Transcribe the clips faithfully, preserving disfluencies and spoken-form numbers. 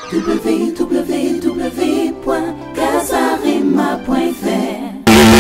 w w w point casarema point f r.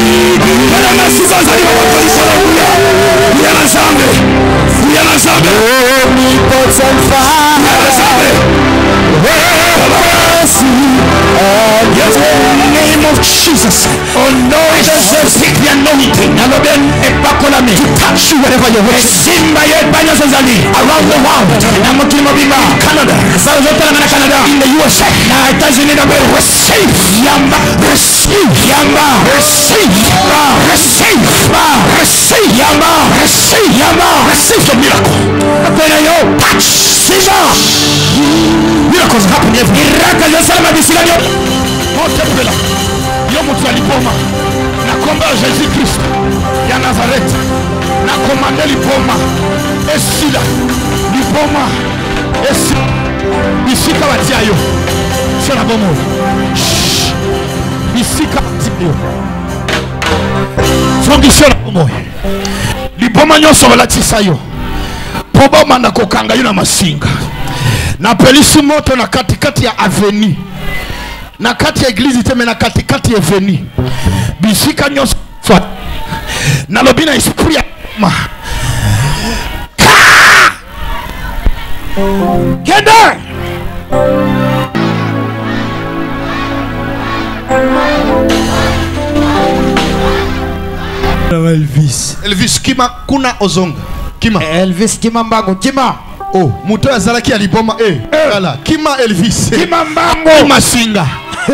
Yes, in the name of Jesus. Oh no, it is seek the anointing. To touch you wherever you're around the world. In Canada, in the U S A, receive Yamba, receive Yamba, receive Yamba, receive receive Yamba, receive Yamba, receive the miracle. Touch, Caesar. Miracles happen every day. Contemplez-la. Yomutu alipoma. Nakomba Jésus Christ ya Nazareth. Nakomande lipoma. Esila. Lipoma. Esila. Bisika watiayo. Sera bomo. Bisika watiayo. Fongisho la bomo. Lipoma nyoso walatisa yo. Poboma na kokanga yuna masinga. Na pelisi moto na katikati ya avenue. Na kati ya eglise teme na katikati ya avenue. Bisika nyoso soit. Na lobina esprit ya ma. Kenda. Elvis. Elvis kima kuna ozonga. Kima. Elvis kima mbango kima. Oh, muto ya zalaki ya liboma eh. Voilà, kima Elvis. Kima mbango. Kima singa.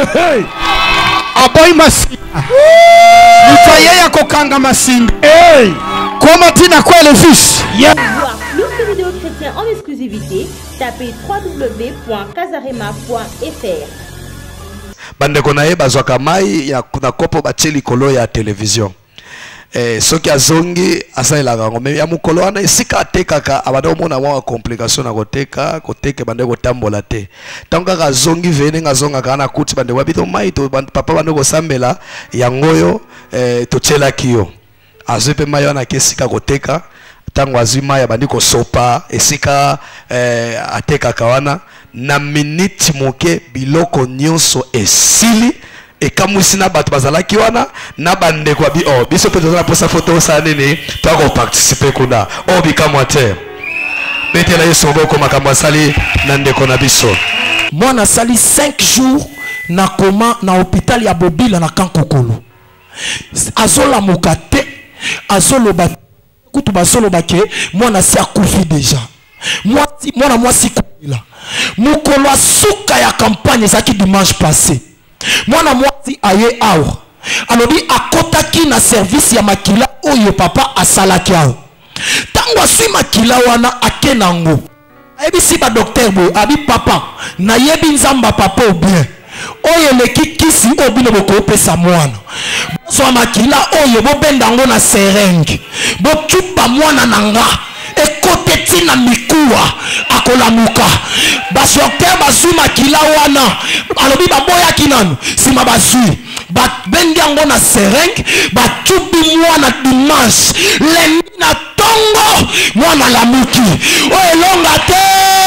Aboy masinga. Mutaye ya kokanga masinga. Hey. Comment tina kwa Elvis? Yeah. Pour voir plus de vidéos chrétiennes en exclusivité, tapez w w w point casarema point f r. Bandeko na ye bazwaka mai ya kuna kopo bateli kolo ya television. Eh, soki azongi asalelaka ngo me ya mukolo wana esika atekaka abanda omona mwa complication na koteka koteke bande kotambola te tango kaka azongi vene ngazongaka na kuti bande wabito mai to papa bande kosambela yangoyo eh, tochelaki yo azwi mpe mai wana kesika koteka tango azwi mai ya bandi kosopa esika eh, atekaka wana na minute moke biloko nyonso esili et comme si na bat bazalaki wana na bande kwa bi oh biso pe tozana posa photo sa nene to ko participer kuna oh bikamwa te betela yeso boko makambo sali na ndeko na biso mwana sali cinq jours na koma na hôpital ya Bobila na Kankokolo azola mukate azoloba kutu basolo bake mwana si akufi déjà mwasi mwana mwasi kubila mukolo asuka ya campagne zaki dimanche passé mwana mwasi aye awa alobi akotaki na service ya makila oyo papa asalaki awa tango asui makila wana ake nango ayebi si ba docteur boy abi papa na yebi nzamba papa ou bien oyo leki kisi obino bokopesa mwana so makila oyo bobenda ngo na serenge bokupa mwana nanga ekote tina mikuwa akolamuka basokter bazui makila wana alobi baboyaki nanu sima bazui babendi yango na serenge batubi mwana dimanche lendi na tongo mwana lamuki oyo elonga te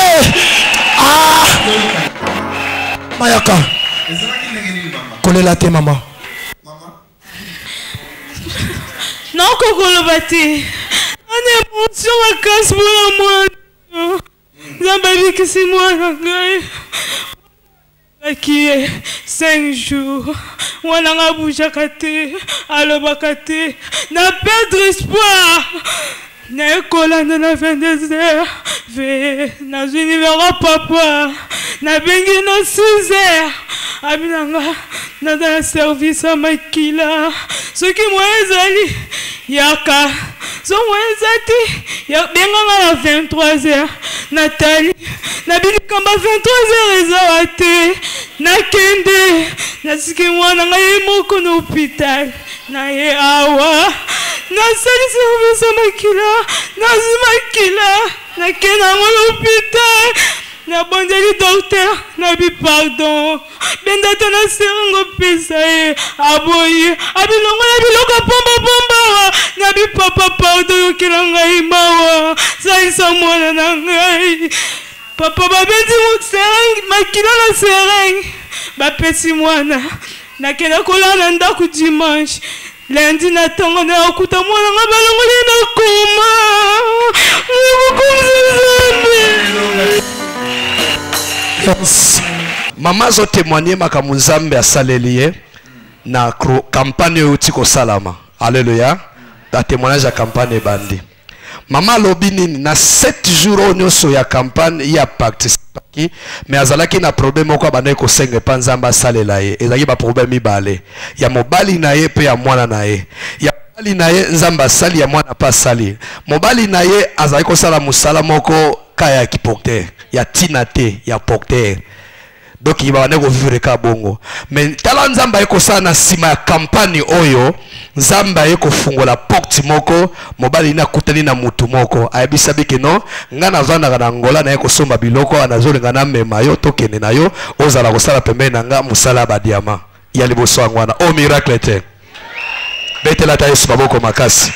ah mayaka kolela te mama non kokoloba te ana émotion makasi mpona mwana nzambe abikisi mwana ngai aki cinq jours mwana nga abujaka te alobaka te na perdre espoir naekolanda na vingt-deux heures ve nazwi nimero papa nabengi na six heures abinanga naza na service ya makila soki moye ezali yaka so moye eza te benganga na vingt-trois heures natali nabilikamba vingt-trois heures ezawa te nakende nasiki mwana ngai ye moko na hôpital na ye awa nasali service ya makila nazwi makila nakende yango na hôpital nabondeli docteur nabi pardon benda te na serengo pesa ye aboyi abilongola biloko pombapomba nabi papa pardon yokela ngai mawa salisa mwana na ngai papa babeti sereng makila na sereng bapesi mwana nakenda kolala ndako dimanche lundi na ntongo na okuta mwana nga balongoli na koma Yes. Mama zo témoigner makambo Nzambe asaleli ye na campagne outi ko salama. Alléluia. La témoignage ya campagne bandi. Mama lobi nini na sept jours onyoso ya campagne ya participer mais azalaki na problème moko abandai ko senga pa Nzambe asalela ye. Ezaki ba problème mibale. Ya mobali na ye pe ya mwana na ye. Ya mobali na ye Nzambe asali ya mwana pa sali. Mobali na ye azali ko sala musala moko kaya kiporter. Ya tinate ya porter. Donc il va ko vivre ka bongo. Mais tala Nzamba eko sana sima ya campagne oyo, Nzamba eko fungola porte moko, mobali na kutani na mutu moko. Ayebisa biki no, nga na vanda na Angola na eko somba biloko anazolinga na mema yo tokene na yo, ozala ko sala pembeni na nga musala ba diama. Ya liboso angwana. Oh miracle te. Betela ta Yesu baboko makasi.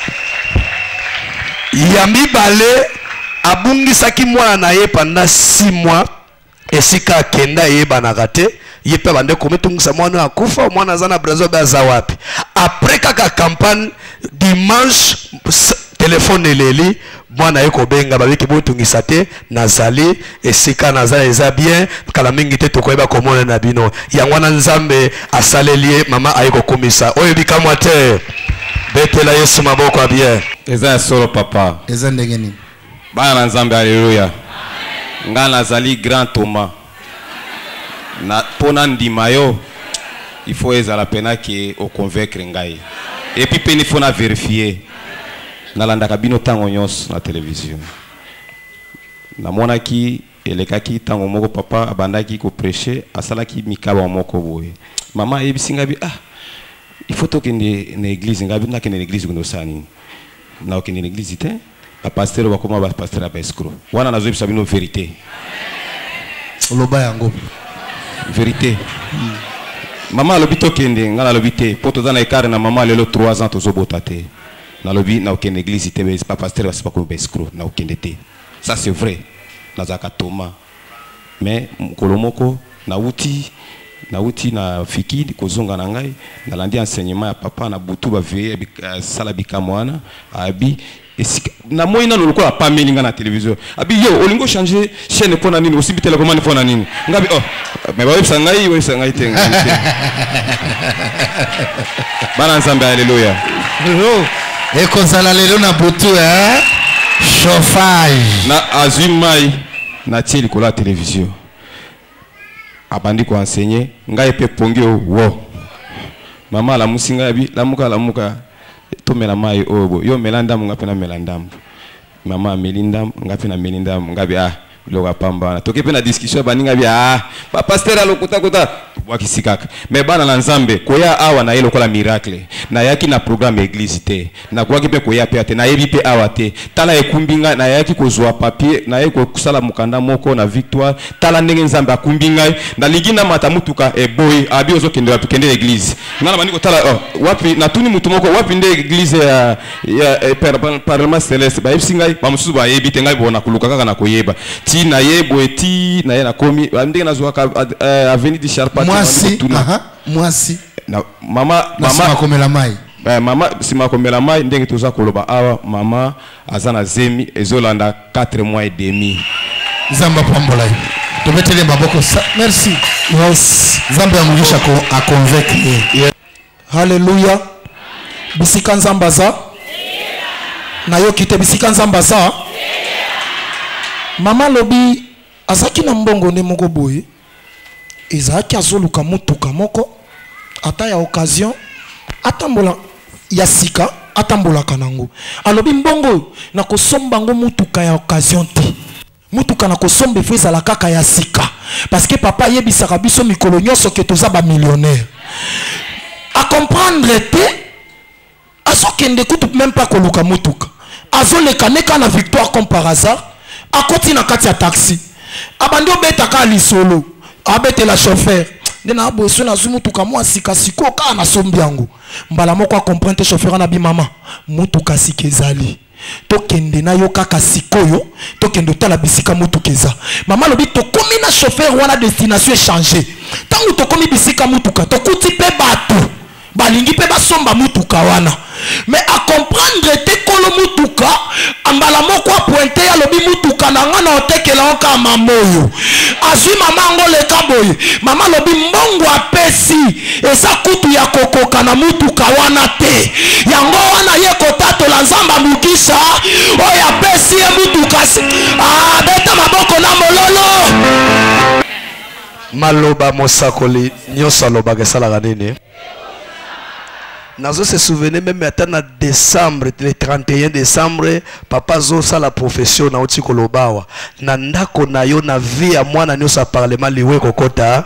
Ya mibale abungisaki mwana na ye pendant six mois. Esika kenda yeba na gate yepe bande kometungisa mwana akufa mwana zana brazo baza wapi après kaka campagne dimanche téléphone eleli mwana yeko benga babiki botungisa te nazali esika nazali eza bien kala mingi te tokoyeba komona na bino yangwana Nzambe asaleli mama ayeko komisa oyo bikamwa te betela Yesu maboko bien eza solo papa eza ndenge nini bana Nzambe haleluya nga nazali grand Thomas na pona ndima yo il faut ezala pena ki o convaincre ngai et puis peni faut na vérifier na landaka bino tango nyos na télévision na mona ki elekaki tango moko papa abandaki ko prêcher asalaki mikaba moko boye mama ebisinga bi ah il faut tokende na église ngabi na kende na église kuno sani na okende na église te la pasteur va comment va pasteur à escroc wana nazo bisa bino vérité loba yango vérité maman lobi to kende ngala lobi te poto za na écart na maman lelo trois ans tozo botate na lobi na okende église te pas pasteur va pas comme escroc na okende te ça c'est vrai na zaka Thomas mais kolomoko na uti na uti na fiki kozonga na ngai na landi enseignement ya papa na butu ba veiller sala bikamwana abi na moi na loko a pas melinga na télévision abi yo olingo changer chaîne pour na nini aussi bitela comment pour na nini ngabi oh mais ba websa ngai websa ngai te bana Nzambe haleluya e kozala lelo na butu hein chauffage na azimai na tieli ko la télévision abandi ko enseigner ngai pe pongi wo mama la musinga abi la muka la muka to mela mai obo yo melanda ngapi na melanda mama melinda ngapi na melinda ngabi ah loka pamba na toke pe na discussion baninga bi ah pa pasteur alokota kota wakisikaka mais bana na Nzambe koya awa na yelo kola miracle na yaki na programme église te na kwa kipe koya pe ate na yebi pe awa te tala ekumbinga na yaki kozwa papier na yeko kusala mukanda moko na victoire tala ndenge Nzambe akumbinga na ligina mata mutuka e boy abi ozo kende wapi kende église ngana baniko tala oh, wapi na tuni mutu moko wapi nde église ya ya eh, par, parlement céleste ba yebsinga ba mususu ba yebi te ngai bona kuluka kaka na koyeba ti na yebo eti na ye na komi ndenge na zwa ka avenue du Charpente mwasi aha mwasi na mama mama komela mai ba mama sima komela mai ndenge toza koloba awa mama azana zemi ezolanda quatre mois et demi Nzamba pambola to metele maboko merci yes Nzamba amulisha ko a convaincre yeah. Haleluya bisika Nzamba za na yo kite bisika Nzamba za mama lobi azaki na mbongo ne moko boye ezaki azoluka mutuka moko ata ya occasion atambola ya sika atambola kanango alobi mbongo na kosomba ngo mutuka ya occasion te mutuka na kosomba fo ezala kaka ya sika parce que papa yebisaka biso mikolo nyonso ke toza ba millionnaire a comprendre te azokende kutu même pas koluka mutuka azoleka neka na victoire comme par hasard akoti na kati ya taxi abandi obetaka lisolo abete la chauffeur ndena aboso na zumutuka mwa sika siko ka na sombi yango mbala moko a comprendre chauffeur na bi mama mutuka sikezali tokende na yo kaka sikoyo tokende tala bisika mutuka eza mama lobi tokomi na chauffeur wana destination échanger tangu tokomi bisika mutuka tokuti pe bato balingi pe basomba mutuka wana mais à comprendre te kolo mutuka ambala moko pointer ya lobi mutuka na ngana otekela oka mamoyo azui mama ngole kaboye mama lobi mbongo apesi esa kutu ya kokoka na mutuka wana te yango wana ye kotatola nzamba mukisa oya apesi ye mutuka ah beta maboko na mololo maloba mosakoli nyoso alobaka esalaka nini nazo se souvenir même à décembre le trente et un décembre papa zo ça la profession na oti kolobawa na ndako na yo na vie ya mwana nyosa parlement liwe kokota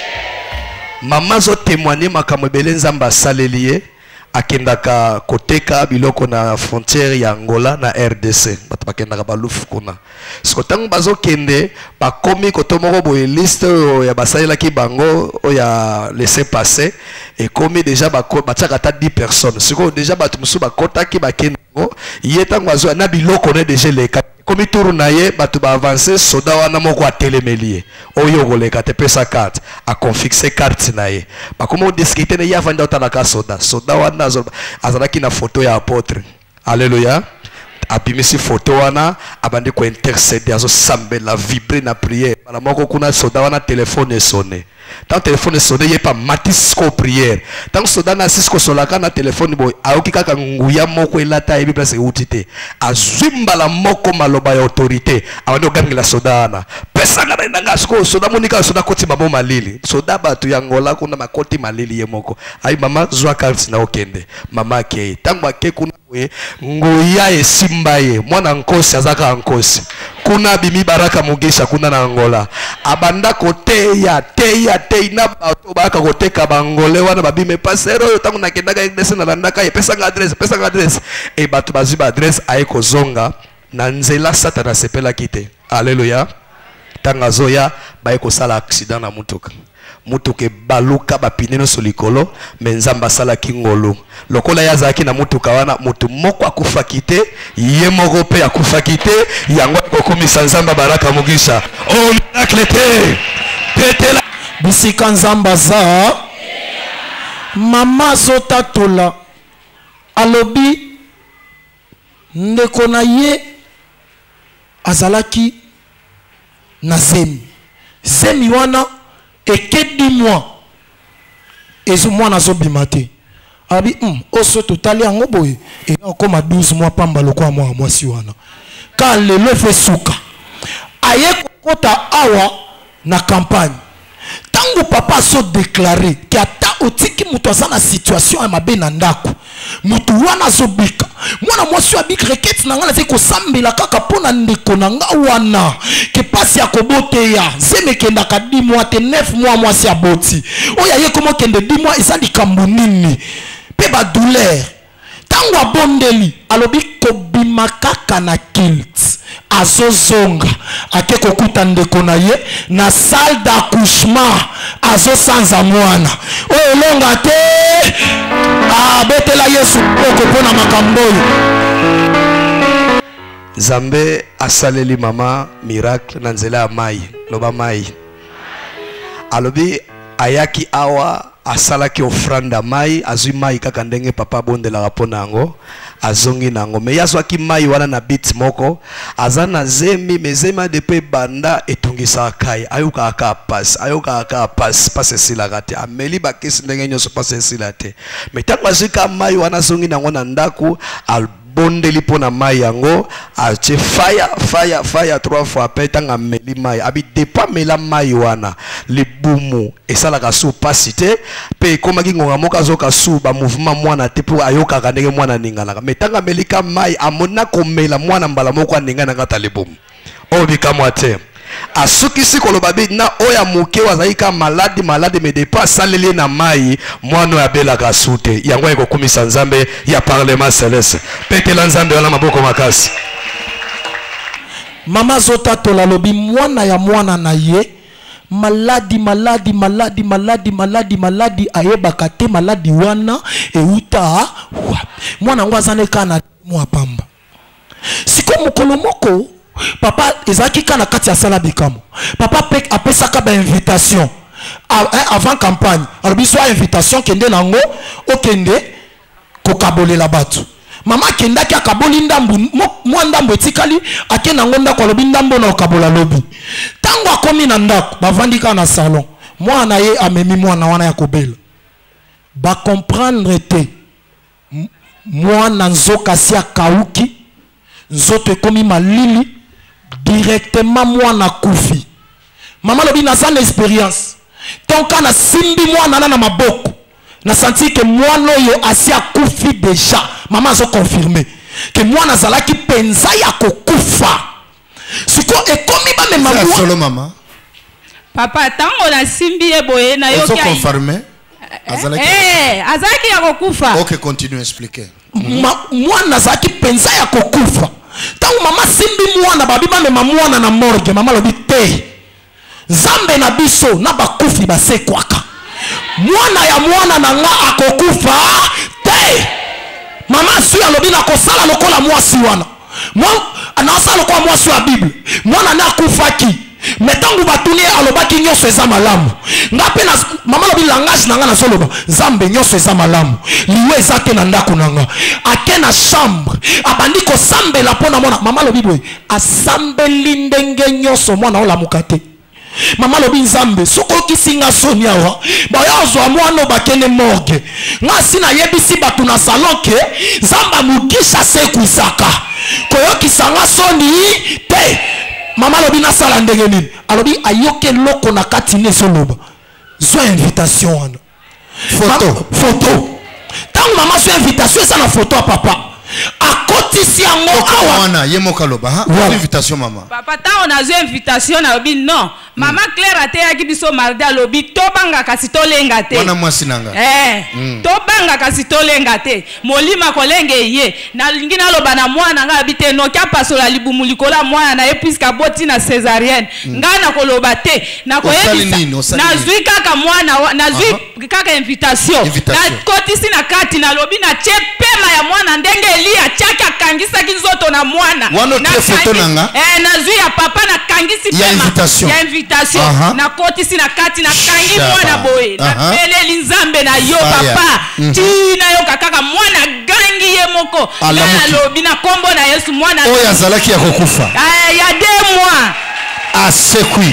mama zo témoigner makambo ebele nzamba salelie akendaka koteka biloko na frontière ya Angola na R D C bato bakendaka balufu kuna siko tango bazo kende bakomi kotomoko boye liste ya basalelaki bango ya laisser passer et komi déjà batiaka ata dix personnes siko déjà bato mosusu bakotaki bakendango ye tango azo na biloko ne déjà leka komi turu na ye bato ba avancer soda wana moko atelemeli oyo koleka te pesa carte a confixer carte na ye bakomo discuter ne ya vanda utalaka soda soda wana azalaki na photo ya apôtre alléluia abimisi photo wana abandi ko intercéder azo sambela vibrer na prière bala moko kuna soda wana téléphone sonné tant téléphone sonné ye pa matis ko prière tant soda na sisko solaka na téléphone boy aoki kaka nguya moko elata yebi place utite azwimba la moko maloba ya autorité abandi ogangela soda wana pesa ngana ndanga sko soda monika soda koti mabo malili soda batu ya Angola kuna makoti malili ye moko ai mama zwa carte na okende mama ke tango ake kuna we ngoya esimba ye mwana nkosi azaka nkosi kuna bimi baraka mugisha kuna na Angola abanda kote ya te ya te na bato baka koteka bangole wana babime pasero yo tangu nakendaga iglesia na landaka ye pesa nga adresse pesa nga adresse e bato baziba adresse aye kozonga na nzela satana sepela kite alléluia tanga zoya baye kosala accident na mutuka mutuka baluka bapineno solikolo menzamba sala kingolo lokola yazaki na mutuka wana mutu moko akufa kite ye moko pe akufa kite yango kokomisa nzamba baraka mugisha oh miracle te petela bisika nzamba za mama zotatola alobi ndeko na ye azalaki na zemi zemi wana eke dix mois ezo mwana azobima te abi um, oso totali yango boye ekoma douze mois pamba lokwa mwa mwasi wana ka lelo efe suka aye kokota awa na campagne tango papa azo déclaré ki ata otiki mutu aza na situation ya mabe na ndako mutu wana azobika mwana mwasi abika reketi na nga na te kosambela kaka mpona ndeko na nga wana ke pasi ya koboteya zeme kendaka dix mois te neuf mois mwasi aboti oyo aye komo kende dix mois eza likambo nini pe badouleur tango abondeli alobi kobima kaka na kilt azozonga ake kokuta ndeko na ye na salle d'accouchement azosanza mwana oyo longa te abetela yesu poko mpona makambo oyo Zambe asaleli mama miracle na nzela ya mai loba mai alobi ayaki awa asalaki ofranda mai azui mai kaka ndenge papa bondelaka mpona yango azongi nango me yazwaki mai wana na bit moko aza na zemi me zemi adepe banda etungisaka kai ayokaka kaka pasi ayokaka kaka pasi pasi esilaka te ameli bakisi ndenge nyonso pasi esila te me ntango azwi ka mai wana azongi nango na ndako bondeli pona mai yango ache fire fire fire trois fois pe tanga meli mai abi depa mela mai wana libumu esalaka su pasi te pe komaki ngonga moka azoka su ba mouvement mwana te po ayokaka ndenge mwana ninganaka me tanga melika mai amona komela mwana mbala moko aningana ngata libumu o bikamwa te asukisi koloba bi na oya muke wazalika maladi maladi me depa saleli na mai mwana ya belaka sute yango ekokumisa nzambe ya parlement céleste petela nzambe wana maboko makasi mama zotatola lobi mwana ya mwana na ye maladi maladi maladi maladi maladi maladi ayebaka te maladi wana euta mwana ngo azane kana mwa pamba siko mokolo moko papa ezaki kana kati ya sala bikamo papa pe apesaka ba invitation avant campagne alors biso invitation kende nango okende kokabolela batu mama kendaki akaboli ndambu mwa ndambu etikali ake nango ndako alobi ndambo na okabola lobi tango akomi na ndako bavandika na salon mwana ye amemi mwana wana ya kobela ba comprendre te mwana nzoka si akauki nzoto ekomi malili directement mwana kufi mama lobi naza na expérience tonka na simbi mwana na maboko na senti que mwana oyo asi akufi déjà mama azo confirmer que mwana azalaki penza ya kokufa siko ekomi ba mema mwana solo mama papa tango na simbi eboye na yo ki confirmer azalaki eh azalaki ya kokufa. OK, continue expliquer. Mwana azalaki penza ya kokufa tango mama simbi mwana babi ba mema mwana na morgue mama lobi te Zambe na biso na bakufi basekwaka mwana ya mwana na nga akokufa te mama su alobi na kosala lokola mwasi wana mwana anasala lokola mwasi wa Bible mwana na akufaki metangu batuni alobaki nyonso eza malamu ngape na mama lobi langage na nga na soloba Zambe nyonso eza malamu liwe eza te na ndako na nga ake na chambre abandi kosambela mpona mwana mama lobi boye asambeli ndenge nyonso mwana olamuka te mama lobi Nzambe soko kisinga soni awa baya ozwa mwana bakene morgue nga sina yebisi batu na salon ke Nzamba mukisha sekwisaka koyokisa nga soni te mama lobi nasala ndenge nini alobi ayoke loko na kati ne soloba zwa invitation wana photo photo tango mama zwa invitation eza na photo ya papa akotisi yango awa wana yemoka loba ha invitation mama papa tango na zwa invitation na lobi non mama Claire ateyaki biso mardi alobi tobanga kasi tolenga te wana mwasi nanga eh mm. tobanga kasi tolenga te molima kolenge ye nalingi naloba na mwana nga abite nokia pasola libumu likola mwana na ye puisque boti na césarienne mm. nga na koloba te na koyebisa nazwi kaka mwana nazwi uh -huh. kaka invitation, invitation. Na kotisi na kati na lobi na chepema ya mwana ndenge Elia chaka kangisa kizoto na mwana wana na photo nanga eh nazwi ya papa na kangisi pema ya invitation ya invitation Uh -huh. na kotisi na kati na kangi mwana boye uh -huh. na peleli Nzambe na yo papa mm -hmm. tina yo kakaka mwana gangi ye moko na lobi na kombo na Yesu mwana oyo azalaki ya kokufa ah ya deux mois asekwi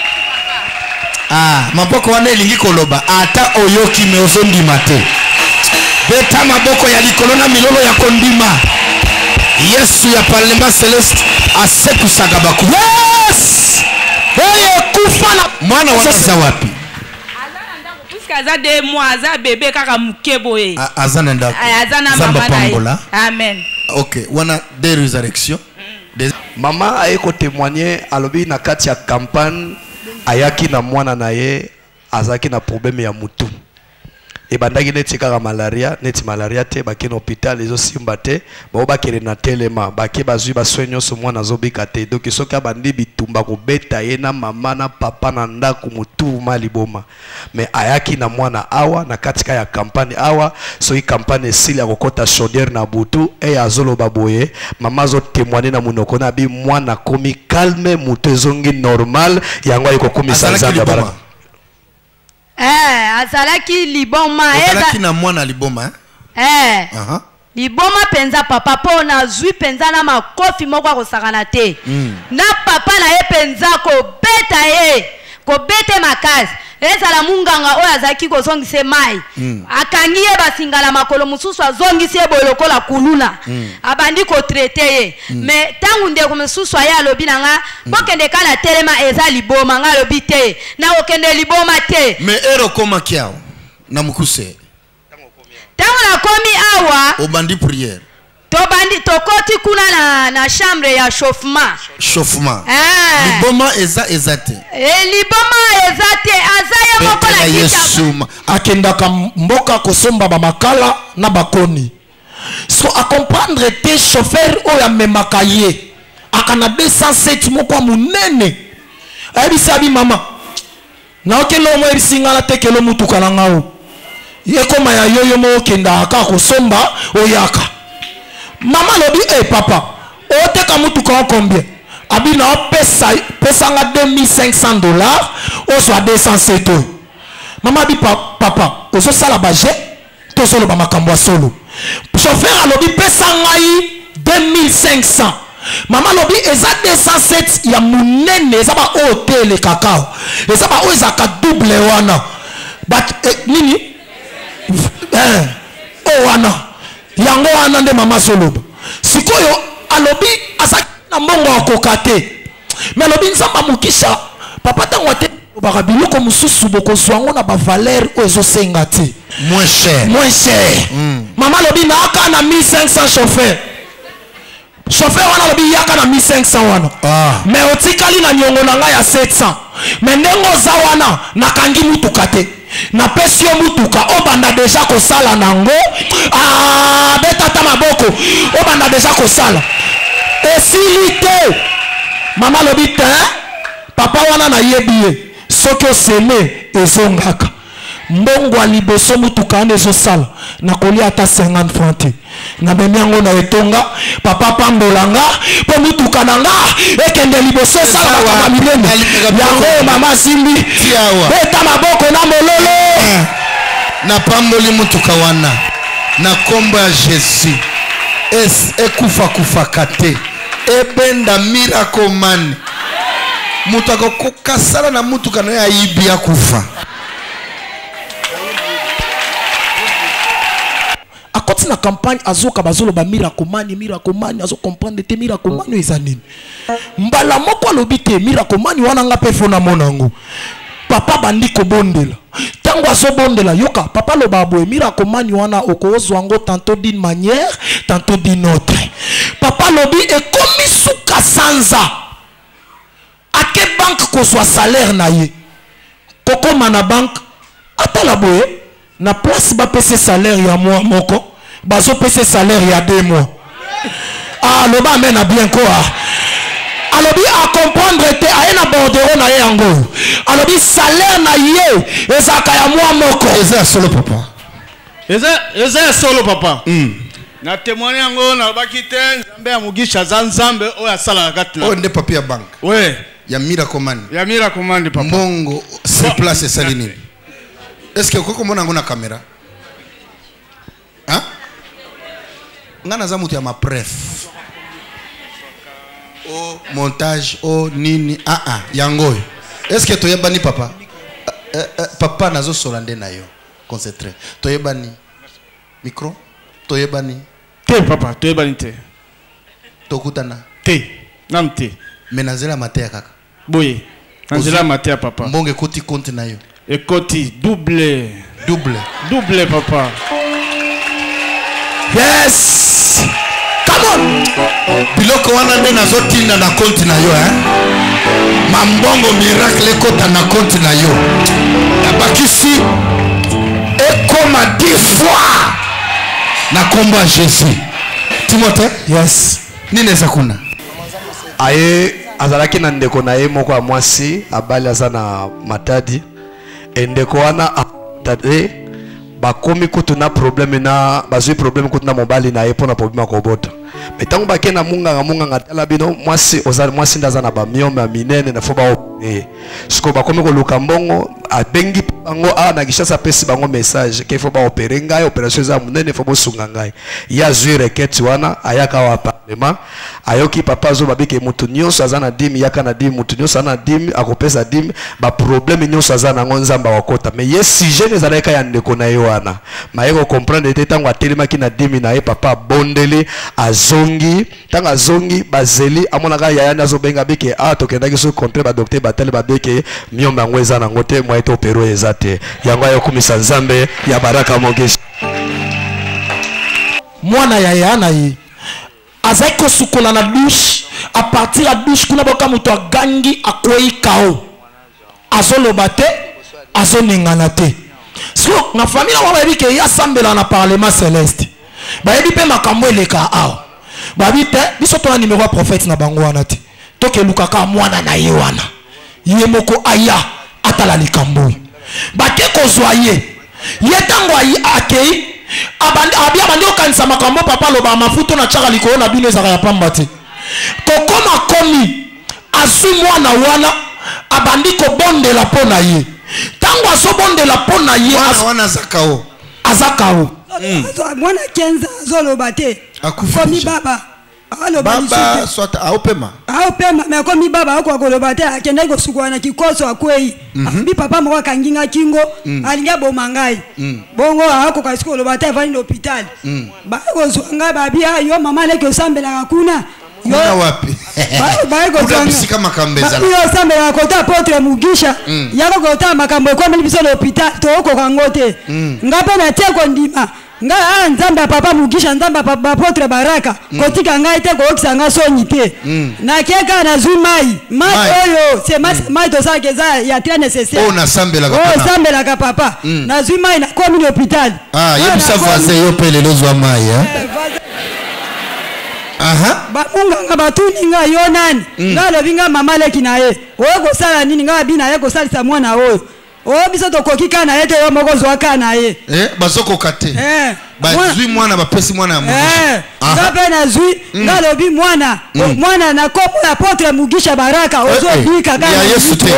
ah maboko wana elingi koloba ata oyoki me ozondima te beta maboko ya likolo na milolo ya kondima Yesu ya parlement celeste asekusaka baku yes oye kufa na mwana wanaza wapi azana ndako puisque aza deux mois aza bébé kaka mukebo ye azana ndako azana mama na amen OK wana de résurrection mm. Mama ayeko témoigner alobi na kati ya campagne ayaki na mwana na ye azaki na problème ya mutu ebandaki neti kaka malaria neti malaria te bake na hôpital ezo simba te bao bakele na telema bake bazwi baswe nyonso mwana azobika te donc soki abandi bitumba kobeta ye na mama na papa na ndako mutu ma liboma mais ayaki na mwana awa na katika ya campagne awa soki campagne esili akokota chaudière na butu e azoloba boye mama azo témoigner na munoko na bi mwana komi calme mutu ezongi normal yango ayikokomisa Nzambe baraka. Eh, azalaki liboma azalaki na mwana liboma eh eh uh -huh. liboma penza papa po na zui penza na makofi moko akosakana te mm. na papa na ye penza ko beta ye ko bete makasi ezala munganga oyo azalaki kozongisa mai mm. akangi ye basingala makolo mususu azongisi ye bolokola kuluna mm. abandi kotraite ye mm. me tangu ndeko mususu aya alobi na nga mm. bokende kala telema eza liboma nga alobi te na okende liboma te me ero koma kiao na mukuse tangu na komi awa obandi prière tobandi tokoti kuna na na chambre ya chauffement chauffement eh liboma eza ezate eh liboma ezate azaya moko na Yesu akendaka mboka kosomba ba makala na bakoni so a comprendre te chauffeur oyo amemaka ye akana deux cent sept moko munene ayebisa bi mama na okelo mo ebisingala te kelo mutuka na ngao yekoma ya yoyo mo kenda aka kosomba oyaka mama lobi eh papa oteka mutuka en combien abina pesa pesa nga deux mille cinq cents dollars au soit deux cent sept. Maman dit papa ozo sala baje to solo ba makambo solo. Chauffeur alobi pesa ngai deux mille cinq cents. Maman lobi eza deux cent sept ya munene eza ba hotel cacao. Eza ba o eza ka double wana. But eh, nini? Eh o wana. Yango wana nde mama solo. Sikoyo alobi asa na mbongo akokate. Mais alobi nzamba mukisha papa tango te bakabiloko mususu bokozwango na ba valeur ozo sengati. Moins cher. Moins cher. Mm. Mama lobi na aka na mille cinq cents chauffeur. Chauffeur wana lobi yaka na mille cinq cents wana. Ah. Mais otikali na nyongo na ngai ya sept cents. Mais ndengo za wana nakangi mutuka te. Na pesi yo mutuka obanda deja kosala nango. Ah, betata maboko obanda deja kosala. Esilite. Mama lobi te. Papa wana na yebiye. Soki oseme ezongaka. Mbongo aliboso mutuka ane ezosala. Na kolia ata cinquante francs te. Na bemiango na etonga. Papa pambolanga. Po mutuka nanga. Ekende liboso sala bakama milene. Yango mama simbi. Beta maboko na mololo. Na pamboli mutuka wana. Na komba Jésus. Es ekufa kufa kate. Ebenda miracle man. Mutaka kokasala na mutuka na aibi ya kufa. Akoti na campagne azoka bazolo ba miracle man miracle man azo comprendre te miracle man ezanini. Mbala moko alobi te miracle man wana nga pe fona monango. Papa bandi ko bondela. Tango azo bondela yoka papa lo babwe miracle man wana okozwango tantôt d'une manière tantôt d'une autre. Papa lobi e komi suka sanza. A quelle banque qu'on soit salaire na ye koko mana banque atala boye na place ba pese salaire ya mois moko bazo pese salaire ya deux mois. Ah loba mena bien quoi. Alobi a comprendre te aena bordero na ye yango. Alobi salaire na ye ezaka ya mois moko. Eza solo papa. Eza eza solo papa. Mm. Na témoigner yango na bakite nzambe ya mugisha za nzambe oya sala kati na. O nde papier bank. Ouais. Ya miracle man. Ya miracle man papa. Mbongo sur place salini. Est-ce que koko mona ngona caméra? Hein? Ngana za mutu ya ma pref. O montage o nini ah ah yango. Est-ce que toyebani papa? Uh, uh, papa nazo solande na yo. Concentré. Toyebani. Micro? Toyebani. Te papa, toyebani te. Tokutana. Te. Nam te. Menazela matea kaka. Boye. Nanzela matea papa. Mbonge koti compte na yo. E koti double. Double. Double papa. Yes. Come on. Biloko wana nde nazotinda na compte na yo hein. Mambongo miracle kota na compte na yo. Abakisi ekoma dix fois. Na komba Jésus. Timothée? Yes. Nini zakuna? Aye azalaki na ndeko na ye moko ya mwasi abali aza na matadi endeko wana atade bakomi kutu na problème na bazwi problème kutu na mobali na ye pona problème akobota metango bake na munga munga ngatala bino mwasi ozali mwasi ndaza na bamiome ya minene na foba eh siko bakomi ko luka mbongo abengi bango a na kishasa pesi bango message ke foba opérer ngai opération za munene fobo sunga ngai ya zwi requête wana ayaka wa parlement ayoki papa zo babike mutu nyonso azana dimi yaka na dimi mutu nyonso ana dimi akopesa dimi ba problème nyonso azana ngonzamba wakota mais yes si jeune ezalaka ya ndeko na yo wana mayeko comprendre te tango atelemaki na dimi na ye papa bondeli azongi tanga zongi bazeli amonaka yayani azobenga beke a tokendaki so contre ba docteur batale babeke miomba ngweza na ngote mwa eto pero ezate yango ayokumisa nzambe ya baraka mogeshi mwana ya yana yi azako sukola na douche a partir ya douche kuna boka muto agangi akwei kao azoloba te azoningana te so na famille wa bayebi ke ya sambela na parlement céleste bayebi pe makambo eleka awa babi te biso to na numéro ya prophète na bango wana te toke lukaka mwana na ye wana ye moko aya atala likambo bake kozwa ye ye tango ayi akei abandi abia bandi okanisa makambo papa loba mafuto na chaka likolo na bino ezaka ya pamba te kokoma komi azwi mwana wana abandi kobondela mpo na ye ntango azobondela mpo na ye wana azakao azakao mwana kenza azoloba te komi baba baba soit aopema aopema me komi baba akokoloba te akendaki kosukwana kikoso akwei bi papa moko akanginga kingo alingi aboma ngai bongo akoka siko koloba te avandi na hôpital bakozwa ngai babi yo mama aleki osambelaka kuna kuna wapi bisika makambo ezala osambelaka kota apotre mugisha yako kota makambo ekwameli biso na hôpital tookoka ngo te ngai mpe natie kondima ngai a nzambe ya papa mugisha nzambe ya bapotre baraka kotika ngai te kookisa ngai soni te nakeka nazwi mai mai oyo se mai tosalaka eza ya très nécessaire osambelaka papa nazwi mai nakomi na hôpital yebisa voisin yo mpe lelo ozwa mai bamunganga batuni ngai yo nani ngai alobi ngai mama aleki na ye oyo kosala nini ngai abi na ye kosalisa mwana oyo oyo biso tokoki kaka na ye te yo moko ozwa kaka na ye bazokoka te bazwi mwana bapesi mwana ya mugisha nga mpe nazwi nga alobi mwana mwana na kopo ya potre mugisha baraka ozobika kaka ya yesu te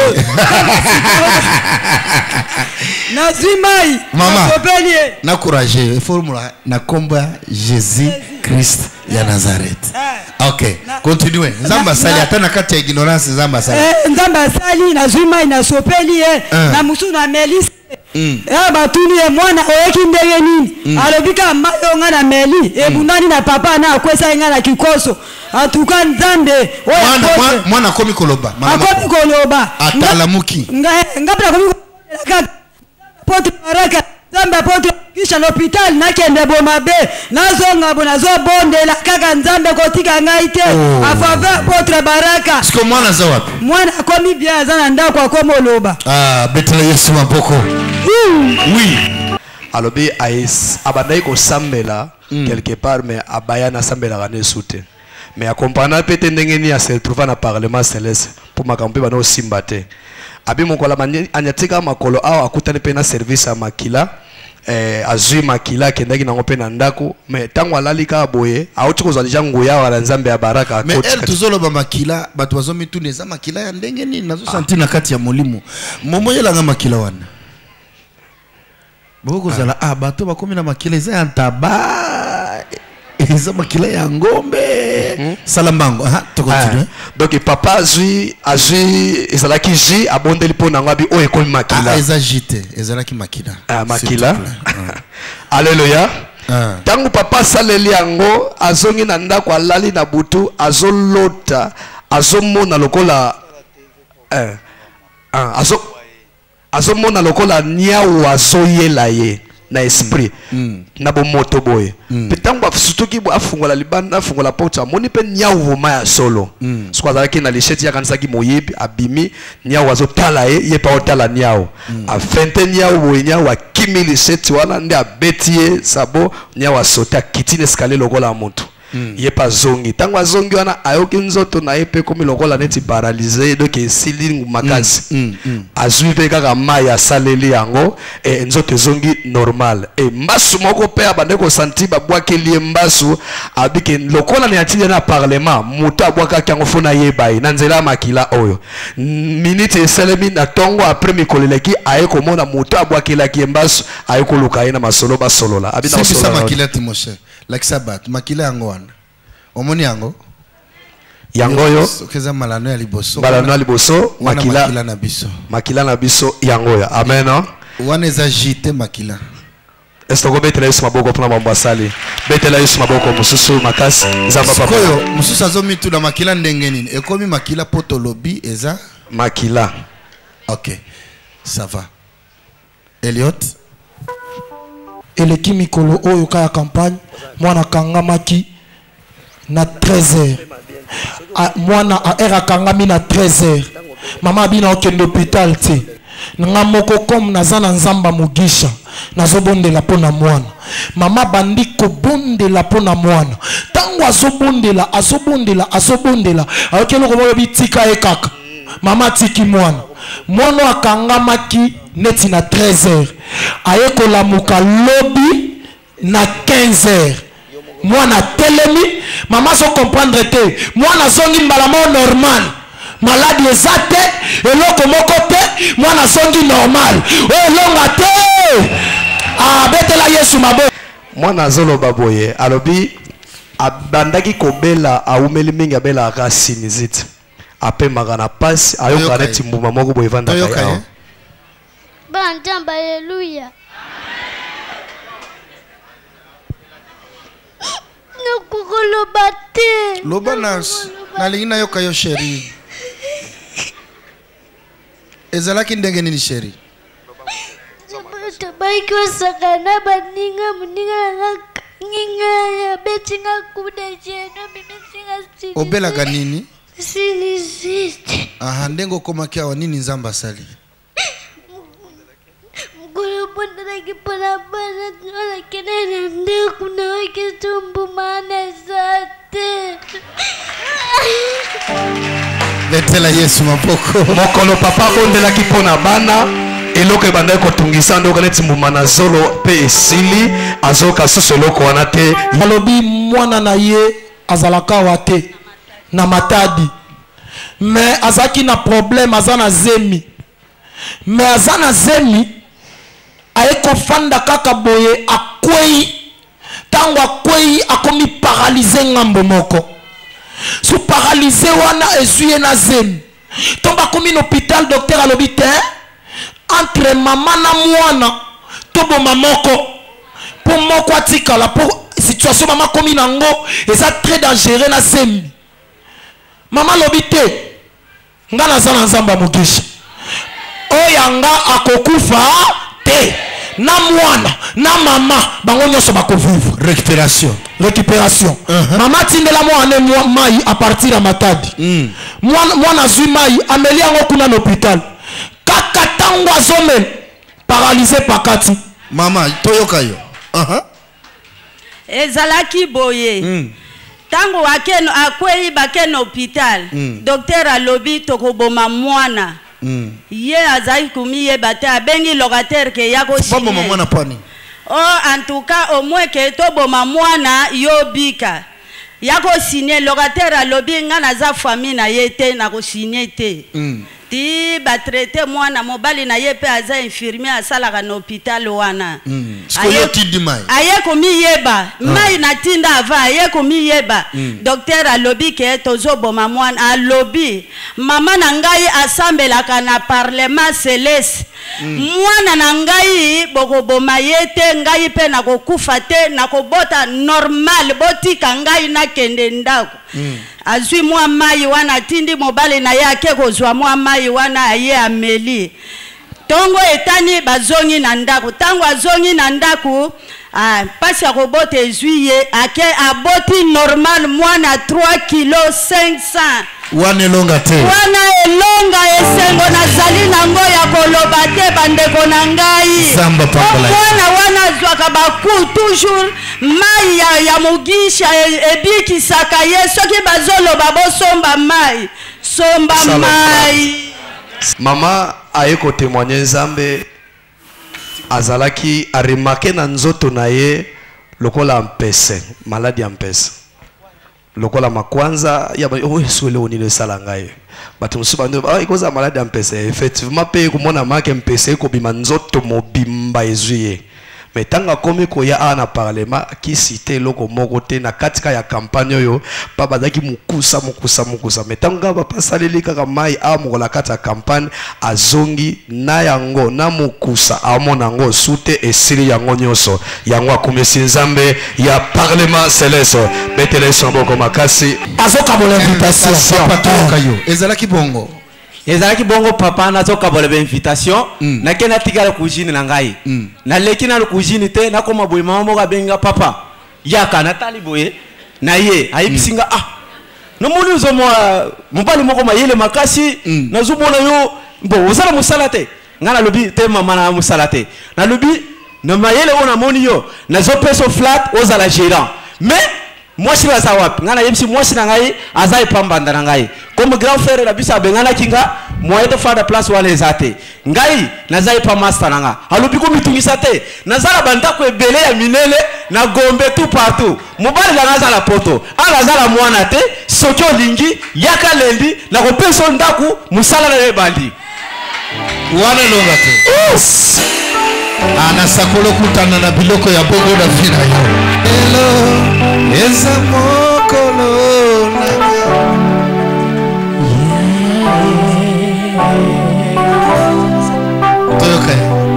nazwi mai nasopeli ye nakourage formula na kombo ya jésus christ ya nazareth ok continue nzambe asali ata na kati ya ignorance nzambe asali nzambe asali nazwi mai nasopeli ye na mosusu na melisi ya batuni ye mwana oyeki ndenge nini alobi kaka mai oyo ngai na meli ebundani na papa na akwesa ngai na kikoso atuka nzambe mwana akomi koloba akomi koloba atalamuki ngai mpe nakomi kaka potre baraka nzambe apotre kisha l'hôpital nakende bomabe nazonga bo nazobondela kaka nzambe kotika ngai te a faveur apotre baraka siko mwana aza wapi mwana akomi bien aza na ndako akomi oloba betela yesu maboko oui alobi abandaki kosambela quelque part mais abaya nasambelaka nesu te mais akompana mpe te ndenge nini asetrouva na parlement céleste mpo makambo mpe bana osimba te abi mokola anyatika makolo awa akutani mpe na service ya makila eh, azwi makila akendaki nango mpe na ndako mais ntango alali kaka boye auti kozwa deja nguya awa na nzambe ya baraka mais ele tozoloba makila bato bazomituna eza makila ya ndenge nini nazosanti na kati ya molimo momoyelanga makila wana bokozala ah bato bakomi na makila eza ya ntaba eza makila ya ngombe salambango aha tokontinue donc papa azwi azwi ezalaki ji abondeli mpo nango abi oyo ekomi makila eza ji te ezalaki makila makila alleluya ntango papa asaleli yango azongi na ndako alali na butu azolota azomona lokola azomona lokola niau azoyela ye na esprit na bomoto boye mpe ntango asutuki afungola libanda afungola porte amoni mpe niau voma ya solo soko azalaki na lisheti yakanisaki moyebi abimi niau azotala ye ye mpe aotala niau afente niau boye niau akimi lisheti wana nde abeti ye sabo niau asote akiti na eskalier lokola moto ye mpe azongi ntango azongi wana ayoki nzoto na ye mpe komi lokola neti paralize donc esili makasi azwi mpe kaka mai asaleli yango nzoto ezongi normal mbasu moko mpe abande kosanti babwakeli ye mbasu abike lokola na yatili na parlement moto abwakaki yango fo nayeba ye na nzela ya makila oyo minute esalemi na ntongo apres mikolo eleki aye komona moto abwakelaki ye mbasu aye koluka ye na masolo basolola abinasolola makila timoshe lakisa bato makila yango wana omoni yango yango yo keza malano ya liboso malano ya liboso makila makila na biso makila na biso yango ya amen wana eza jite makila estoko betela yesu maboko mpona mambo asali betela yesu maboko mosusu makasi nzamba papa oyo mosusu azomituna makila ndenge nini ekomi makila po tolobi eza makila ok ça va Elliot eleki mikolo oyo kaya campagne mwana kangamaki na treize heures mwana a heure akangami na treize heures mama abina okende hôpital te nga moko comme naza na nzamba mugisha nazobondela mpo na mwana mama bandi kobondela mpo na mwana ntango azobondela azobondela azobondela ayoki eloko moko bitika ye kaka mama atiki mwana mwana akangamaki neti na treize heures aye kolamuka lobi na quinze heures mwana telemi mama so comprendre te mwana zongi mbalamo normal maladi eza te eloko moko te mwana zongi normal elonga te abetela Yesu mabo mwana azoloba boye alobi abandaki kobela aumeli mingi abela ka sinizite apemaka na pasi ayoka neti mbuma moko boye vandaka yao banjamba haleluya nakukoloba te loba nalingi nayoka yo sheri ezalaki ndenge nini sheri tabaiki osakana baninga muninga nanga nginga ya betinga kuda jeno mimisinga sini obelaka nini sinizite aha ndengo komaki awa nini nzambe asali mkulu bondalaki pona bana tuwala kenene ndeku na wake tumbu maana zate betela Yesu mapoko mokolo papa bondelaki pona bana eloko ebandaki kotungisa ndoka neti mbuma na zolo pe esili azoka susu eloko wana te alobi mwana na ye azalaka wa te na matadi me azalaki na problème aza na zemi me aza na zemi aye kofanda kaka boye akwei tango akwei akomi paralyse ngambo moko so paralyse wana ezuye na zemi tomba komi na hôpital docteur alobi te entre mama na mwana toboma moko po moko atikala po situation mama komi nango eza très dangereux na zemi mama lobi te nga naza na nzamba mugisha oyo nga akokufa te na mwana na mama bango nyonso bakovivre récupération récupération uh -huh. mama tindela mwana mwa mai à partir ya matadi mm. mwana mwana zwi mai ameli yango kuna na hôpital kaka tango azomela paralysé pakati mama toyoka yo uh -huh. ezalaki boye mm. tango akeno akwei bakeno hôpital mm. docteur alobi tokoboma mwana mm. ye azali kumiyeba te abengi locataire ke ya koboma mwana pani oh en tout cas au moins ke toboma mwana yobika ya kosigner locataire alobi nga naza famille na ye te na kosigner te mm. ti batraite mwana mobali na ye pe aza infirmier asalaka na hôpital wana mm. aye komiyeba mm. mai natinda ava aye komiyeba mm. docteur alobi ke tozoboma mwana alobi mama na ngai asambelaka na parlement céleste mm. mwana na ngai bokoboma ye te ngai pe nakokufa te nakobota normal botika ngai nakende ndako mm. azwi mwa mai wana tindi mobali na ye ake kozwa mwa mai wana aye ameli tongo etani bazongi na ndako tango azongi na ndako ah, pasi ya kobota ezwi ye ake aboti normal mwana trois kilos cinq cents wana elonga te wana elonga esengo nazali nango ya koloba te bandeko na ngai mwana wana zwaka baku toujours mai ya, ya mugisha ebikisaka ye soki bazoloba bosomba mai somba mai mama aye kotémoigner nzambe azalaki aremarke na nzoto na ye lokola mpese maladi ya mpese lokola makwanza ya oh suele onile sala ngai bato musuba ndo ah ikoza maladi ya mpese effectivement pe komona make mpese ko bima nzoto mobimba ezuye mais tanga komi ko ya ana parlement ki cité loko moko te na katika ya campagne yo pa bazaki mukusa mukusa mukusa mais tanga ba pasaleli kaka mai a mokola kata campagne azongi na yango na mukusa amona ngo sute esili yango nyoso yango akomesi nzambe ya parlement céleste betele sombo makasi azoka bola invitation papa yo ezalaki bongo ezalaki bongo papa nazoka bola invitation mm. nakena tikala kujini na ngai mm. na leki na kujini te nakoma boye mama moka benga papa yaka natali boye na ye ayibisinga mm. ah no moni uzomo mobali moko mayele makasi mm. nazomona yo bo uzala musalate ngana lobi te mama na musalate na lobi no mayele ona moni yo nazo peso flat ozala gérant mais mwasi baza wapi ngana yebisi mwasi na ngai azai pambanda na ngai comme grand frère la bisa bengana kinga moyen de faire de place wala ezate ngai nazai pa master nanga alobi ko mitungisa te nazala banda ko ebele ya minele na gombe tout partout mobali la nazala poto ala zala mwana te soki olingi yaka lendi na ko peso ndaku musala na ebandi wana longa te ana sakolo kutana na biloko ya bongo na fina yo hello eza mokolo nanga toyoka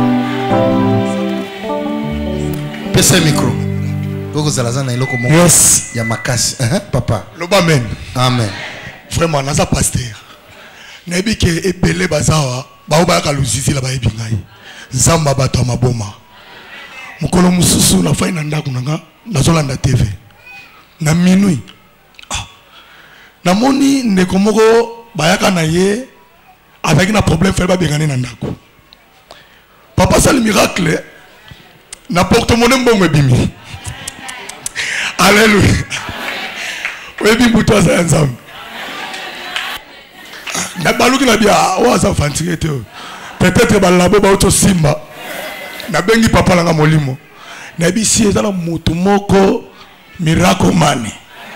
pesa micro boko zalazana iloko moko yes ya makasi uh -huh. Papa loba amen amen vraiment naza pasteur nayebi ke ebele bazawa bao bayaka luzizi la bayebi ngai nzamba bato ya maboma mokolo mosusu na fai na ndako nanga nazolanda T V na minui ah. namoni ndeko moko bayaka na ye avec na problème fai babengane na ndako papa sali miracle na porte-monnaie mbongo ebimi alléluia oyebi mbutu aza ya nzambe na baluki na bia waza fantike te peut-être balabo bauto simba na bengi papa langa molimo na bisi ezala mutu moko miracle mane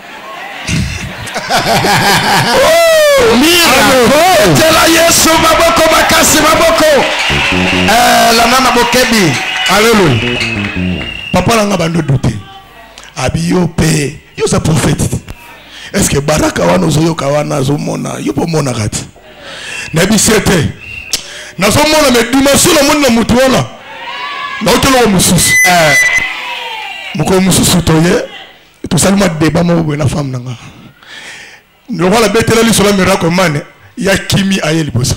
miracle tela Yesu maboko makasi maboko eh la nana bokebi alléluia papa langa bando douter abiyo pe yo sa prophète est-ce que baraka wana ozoyoka wana zomona yo po mona kati na bisete na zomona me dimension la mona mutu wana na otelo mususu eh moko mususu toye to salima débat mo bwe na femme nanga no wala betela li sola miracle mane ya kimi ayeli bosa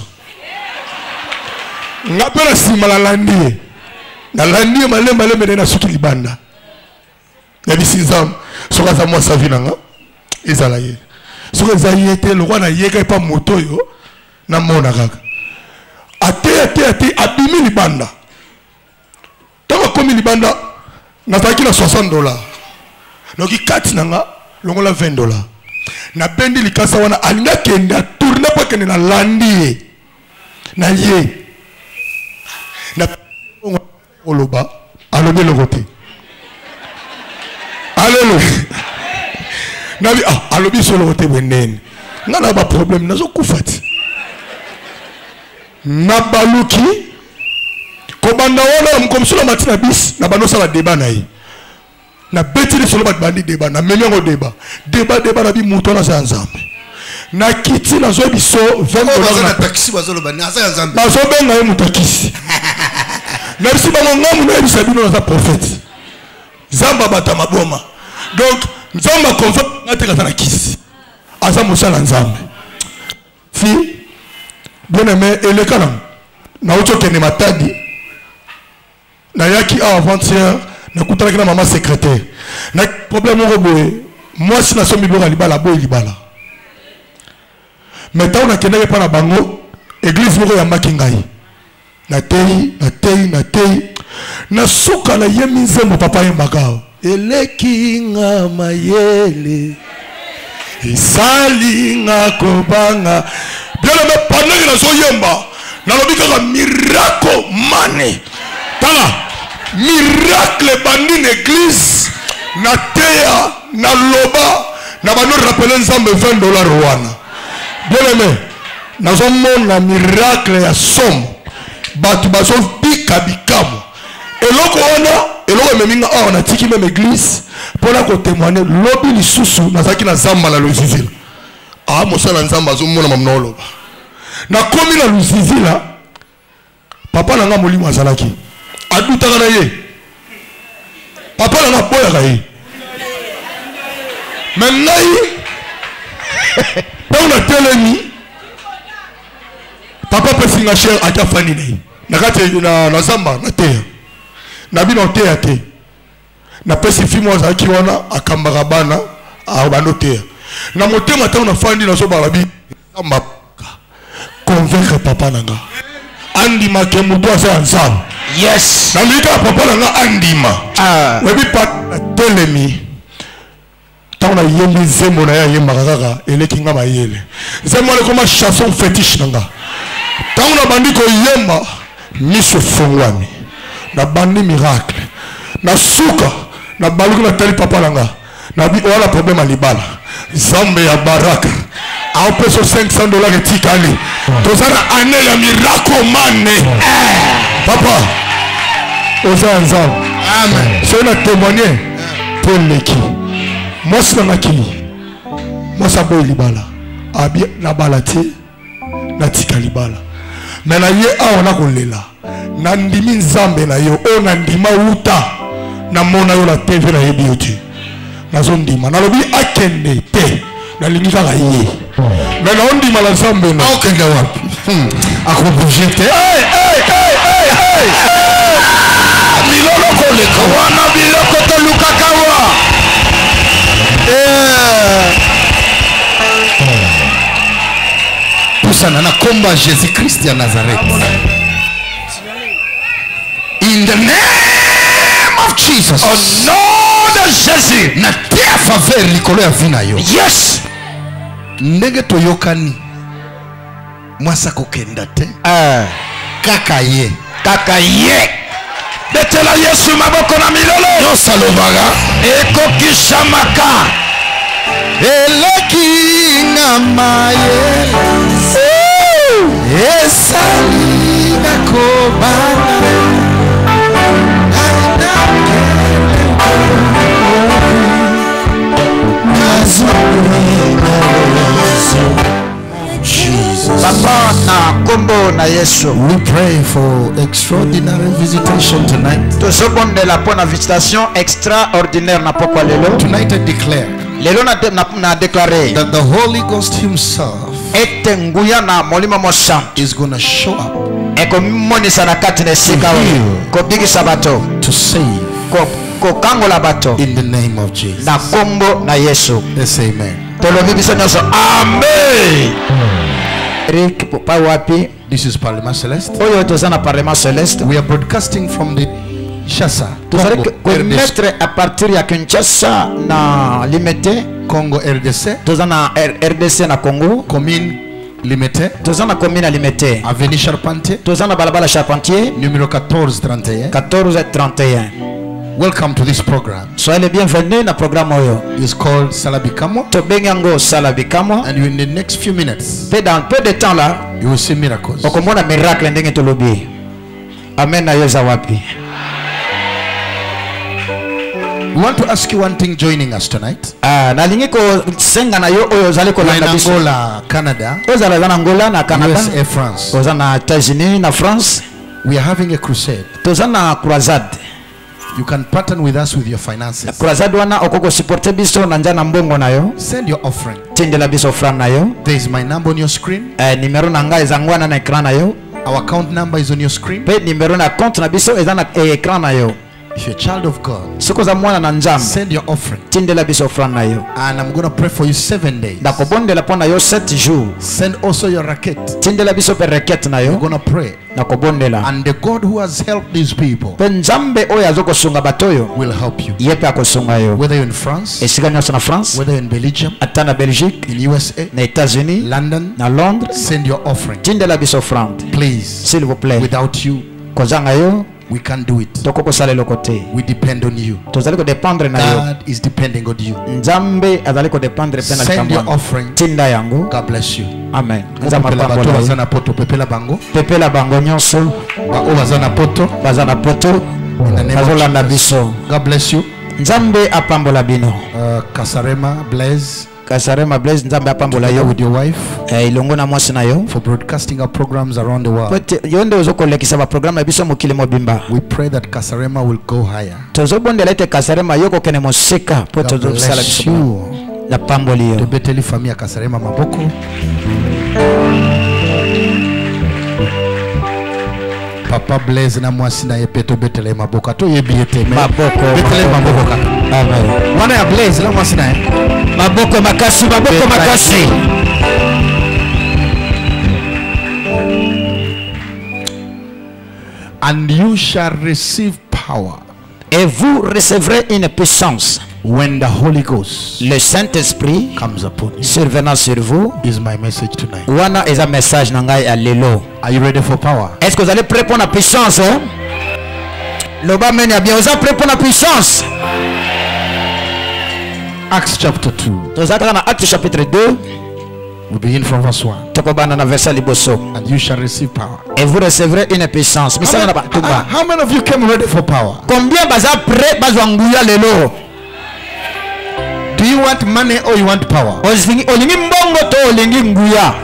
ngapela simala landi na landi malemba lembe na suki libanda ya bisinzam soka za mwa savinanga ezala ye soka za yete lo wana yeka pa moto yo na mona kaka ate ate ate abimi libanda tama komi libanda na taki na soixante dollars noki kati nanga longola vingt dollars na bendi likasa wana alinga kenda tourner pa kende na landi na ye na oloba alobe lokote alléluia nabi ah alobi solo lokote benene ngana ba problème nazo kufati na baluki ko banda wona mkomsula matina bis na banosa la débat na yi na betili solo bat bandi débat na memengo débat débat débat na bi muto na nzambe na kiti na zo biso vingt dollars na taxi bazolo bani asa nzambe na zo benga ye mutakisi merci bango ngamu na bisa bino na prophète zamba bata maboma donc nzamba confirme ngate ka na kisi asa musala nzambe fi bien aimé elekala na ucho kene matadi na yaki avant-hier na kutana kina maman secrétaire na problème moko boye moi si na somi bloka libala boye libala mais tant na kende pa na bango église moko ya makingai na tei na tei na tei na suka na yemi nzembo papa yembaka elekinga mayele isalinga kobanga bien aimé pendant que na so yemba na lobi kaka miracle mane tala miracle bandi l'église na teya na loba na bano rappeler nzambe vingt dollars wana bien aimé nazo mona miracle ya somme batu bazo bika bikamo eloko wana eloko meminga awa na tiki même église pona ko témoigner lobi lisusu nazaki na zamba la lozizila ah mosala nzamba azo mona mamna oloba na komi na luzizila papa nanga molimo azalaki adutaka na ye papa nanga boyaka ye me ngai ntango na telemi papa pesinga cher ata fani na ye na kati na zamba na teya na bino teya te na pesi fimo azalaki wana akambaka bana abando teya na motema ntango na fandi nazobala bi zamba convaincre papa nanga andima ke mutu asa nzambe yes na mika papa nanga andima ah webi pa telemi tant na yembi nzembo na ya yembaka kaka eleki nga mayele nzembo alekoma chanson fétiche na nga tant na bandi koyemba miso efongwami na bandi miracle na suka na baluki na tali papa na nga na bi wala problème ya libala zambe ya baraka aopeso cinq cents dollars etikali toza na ane ya miracle mane papa oza nzambe amen soki na témoigner po leki mwasi na ngakili mwasi aboyi libala abi na bala te na tika libala me na ye awa na kolela na ndimi nzambe na yo oyo na ndima uta na mona yo na tv na yebi yo te nazo ndima nalobi akende te nalingi kaka ye me na ondima na nzambe na okende wapi akobouge te milolo koleka wana biloko tolukaka wa pusana na komba Jésus Christ ya Nazareth. In the name of Jesus. Au nom de Jésus. Na tia faveur likolo ya vina yo. Yes. Ndenge toyokani. Mwasa kokenda te. Ah. Kaka ye. Kaka ye. Betela Yesu maboko na milolo. Yo salobaga. Eko kishamaka. Eleki ngamaye. Esali nakobana. Papa na kombo na Yesu. We pray for extraordinary visitation tonight. Tozobondela po na visitation extraordinaire na pokwa lelo. Tonight I declare lelo na na, na déclarer that the Holy Ghost himself ete nguya na molimo mo santo is going to show up. Eko monisa na kati na sika ko bigisa bato to save ko ko kangola bato in the name of Jesus. Na kombo na Yesu. Let's say amen. Tolobi biso nyoso amen. Rick Papa wapi? This is Parlement Celeste. Oyo tozana Parlement Celeste. We are broadcasting from the Kinshasa. Tozali mettre à partir ya Kinshasa na Limete Congo R D C. Tozana R D C na Congo. Commune Limete. Tozana commune Limete. Avenue Charpentier. Tozana balabala Charpentier. Numéro quatorze trente et un. quatorze trente et un. Welcome to this program. Soyez les bienvenus na programme oyo. It's called Salabikamo. Tobengango Salabikamo. And in the next few minutes, peu dans peu de temps là, you will see miracles. Okomona miracle ndenge tolobi. Amen na yoza wapi. We want to ask you one thing joining us tonight. Ah, na lingi ko senga na yo oyo zali ko landa biso. Angola, Canada. Ozala na Angola na Canada. U S A, France. Ozana na États-Unis na France. We are having a crusade. Tozana croisade. You can partner with us with your finances. Croisade wana okoko supporter biso na njana mbongo na yo. Send your offering. Tindela biso offrande na yo. There is my number on your screen. Eh, numero na ngai ezangwana na ekran na yo. Our account number is on your screen. Pe numero na compte na biso eza na ekran na yo. If you're a child of God, soko za mwana na nzambe, send your offering. Tindela biso offrande na yo. And I'm going to pray for you seven days. Nakobondela pona yo sept jours. Send also your racket. Tindela biso pe racket na yo. We're going to pray. Nakobondela. And the God who has helped these people pe nzambe oyo azokosunga batoyo will help you. Yepe akosunga yo. Whether you're in France, esika nyonso na France, whether you're in Belgium, ata na Belgique, in U S A, na États-Unis, London, na Londres, send your offering. Tindela biso offrande. Please, s'il vous plaît. Without you, kozanga yo, we can't do it. We depend on you. God is depending on you. Send your offering. God bless you. Amen. Pepela bango. Pepela bango nyonso. Bazana poto. Bazana poto. God bless you. Nzambe apambola bino. Uh, Kasarema Blaise. Kasarema Blaise nzambe apambola yo with your wife. Eh ilongo na mwasi na yo. For broadcasting our programs around the world. But yonde ozokolekisa ba program na biso mokili mobimba. We pray that Kasarema will go higher. Tozobondela ete Kasarema yoko kene moseka po tozosala biso. La pamboli yo. Tobeteli famille Kasarema maboko. Papa Blaise na mwasi na yepeto betele maboko to yebiete maboko betele maboko kaka. Amen. Wana ya Blaise na mwasi na maboko makasi maboko makasi. And you shall receive power. Et vous recevrez une puissance. When the Holy Ghost, le Saint-Esprit, comes upon you, survenant sur vous, is my message tonight. wana est un message nangai à lelo. Are you ready for power? Est-ce que vous allez prêt pour la puissance? Hein? Le bas mène bien, vous êtes prêt pour la puissance? Acts chapter two. Nous allons dans Actes chapitre deux. We begin from verse one. And you shall receive power. Et vous recevrez une puissance. How many, uh, how many of you came ready for power? Combien baza prêt bazwanguya lelo? Do you want money or you want power? Olingi mbongo to olingi nguya.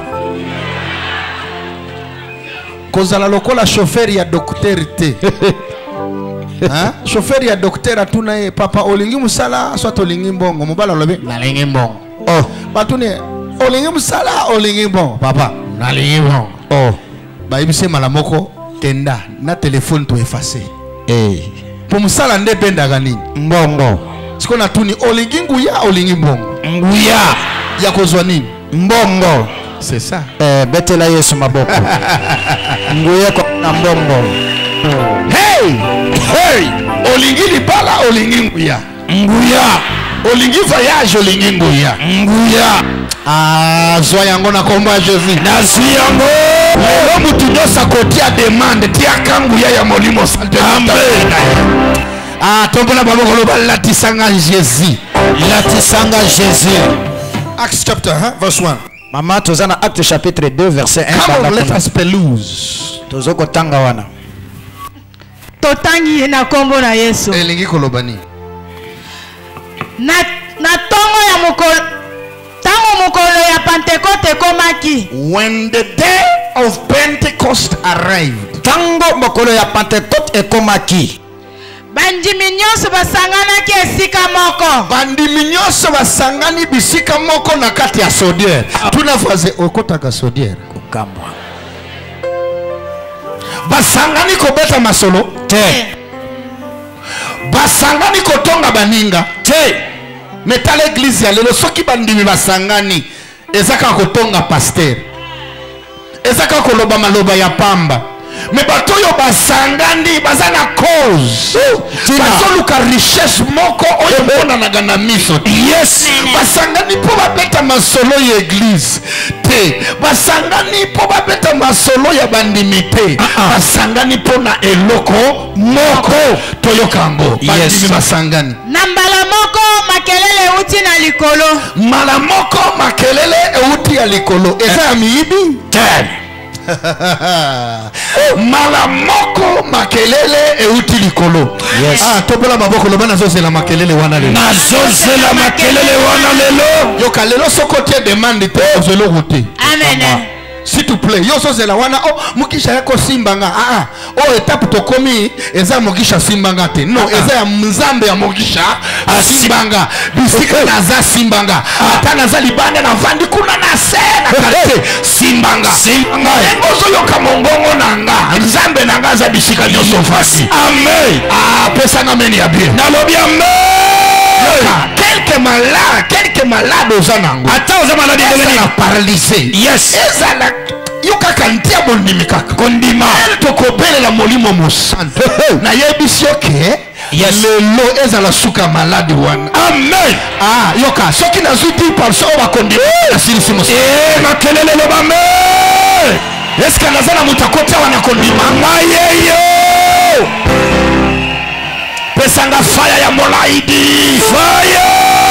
Kozala lokola chauffeur ya docteur te. Hein? Chauffeur ya docteur atuna ye papa olingi musala soit olingi mbongo mobala lobe nalingi mbongo. Oh, batune olingi musala olingi mbongo papa nalingi mbongo. Oh, ba ibise malamoko kenda na téléphone to effacer. Eh, pour musala nde benda ganini mbongo. Siko na tuni olingi nguya olingi mbongo. Nguya ya kozwa nini? Mbongo. C'est ça. Eh, betela Yesu maboko. Nguya ko na mbongo. Hey! Hey! Olingi libala olingi nguya. Nguya. Olingi voyage olingi nguya. Nguya. Ah, zwa yango na komba Jésus. Na yango. Lelo mutu nyosa kotia demande tia kanguya ya molimo santé. Amen. Ah, tombona babo koloba latisanga Jésus. Latisanga Jésus. Acts chapter one, verse one. Maman tozana Acte chapitre deux verset un. Come on, let us pelouse. Tozoko tanga wana. Totangi na kombo na Yesu. Elingi kolobani. Na na tongo ya mukolo. Tango mukolo ya Pentecote komaki. When the day of Pentecost arrived. Tango mukolo ya Pentecote ekomaki. Bandimi nyonso basangana ki esika moko. Bandimi nyonso basangani bisika moko na kati ya sodiere. Tuna faze okotaka sodiere. Kukamwa. Basangani kobeta masolo. Te. Basangani kotonga baninga. Te. Metale église ya lelo soki bandimi basangani. Ezaka kotonga pasteur. Ezaka koloba maloba ya pamba. Mais batoyo basangani bazana cause bazoluka richesse moko oyo mbona nagana miso. Yes. Basangani po babeta masolo ya église te. Basangani po babeta masolo ya bandimi te. Basangani po na eloko moko toyokango. Bandimi basangani. Na mbala moko makelele euti na likolo. Mbala moko makelele euti ya likolo. Eza ya miibi? Te. Mala moko makelele euti likolo. Yes. Ah, tobola maboko loba nazozela makelele wana lelo. Nazozela makelele wana lelo. Yoka lelo sokotie demande te ozelo route. Amen. S'il te plaît, yo sozela wana oh mukisha yako simbanga. Ah ah. Oh étape to komi eza mukisha simbanga te. No, eza ya mzambe ya mukisha simbanga. Bisika naza simbanga. Ata naza libanda na vandi kuna na sena karte simbanga. Simbanga. Ngozo yoka mongongo nanga. Mzambe nanga za bisika nyoso fasi. Amen. Ah, pesa na meni ya bien. Nalobi amen. Quelques malades, quelques malades aux anango. Attends, aux malades de paralysé. Yes. Ezala yoka kantia mondimi kaka. Kondima. Elle to kopele la molimo mosanto. Na yebisio ke. Yes. Lelo ezala suka malade wana. Amen. Ah, yoka soki na zuti par so ba kondima. Asili mo. Eh, makelele lo ba me. Est-ce que nazana mutakotia wana kondima? Mayeyo. Pesanga fire ya molaidi. Fire.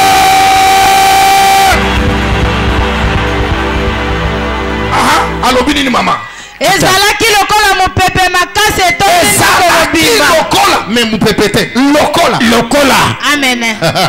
Aha, alobini ni mama. Ezalaki lokola mopepe makase to ezalaki lokola me mopepe te lokola lokola. Amen.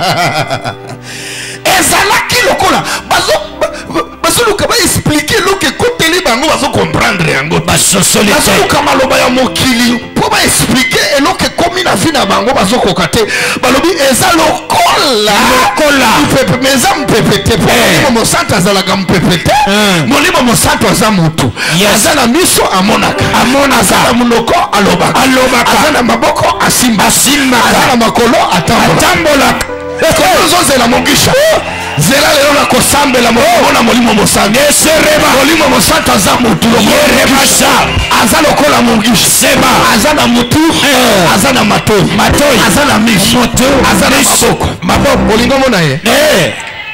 Ezalaki lokola bazo bazoluka ba expliquer loke koteli bango bazo comprendre yango basosoli bazoluka maloba ya mokili po ba expliquer eloke komi na vie na bango bazo kokate balobi eza lokola lokola mopepe meza mopepe te po molimo mosantu azalaka mopepe te molimo mosantu aza mutu aza na miso amonaka aza na munoko alobaka aza na maboko asimba aza na makolo atambolaka ozozela mongisha zela lelo na kosambela mona molimo mosantu esereba molimo mosantu aza mutu yerebasa aza lokola mugisha seba aza na mutu aza na matoi matoi aza na miso aza na maboko maboko olingo mona ye eh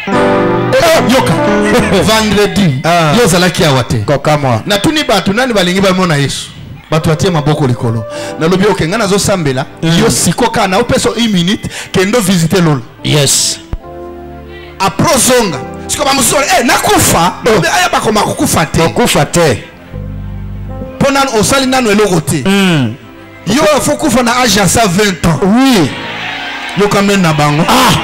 yoka vendredi yo zalaki awa te kokamwa na tuni bato nani balingi bamona Yesu bato atie maboko likolo nalobi oke nga nazosambela yo sikoka na opeso une minute kendo visiter lola yes aprozonga siko bamusola eh nakufa aya bakoma kukufa te kukufa te pona osali nano eloko te yo faut kufa na âge ya vingt ans oui yo kamena na bango ah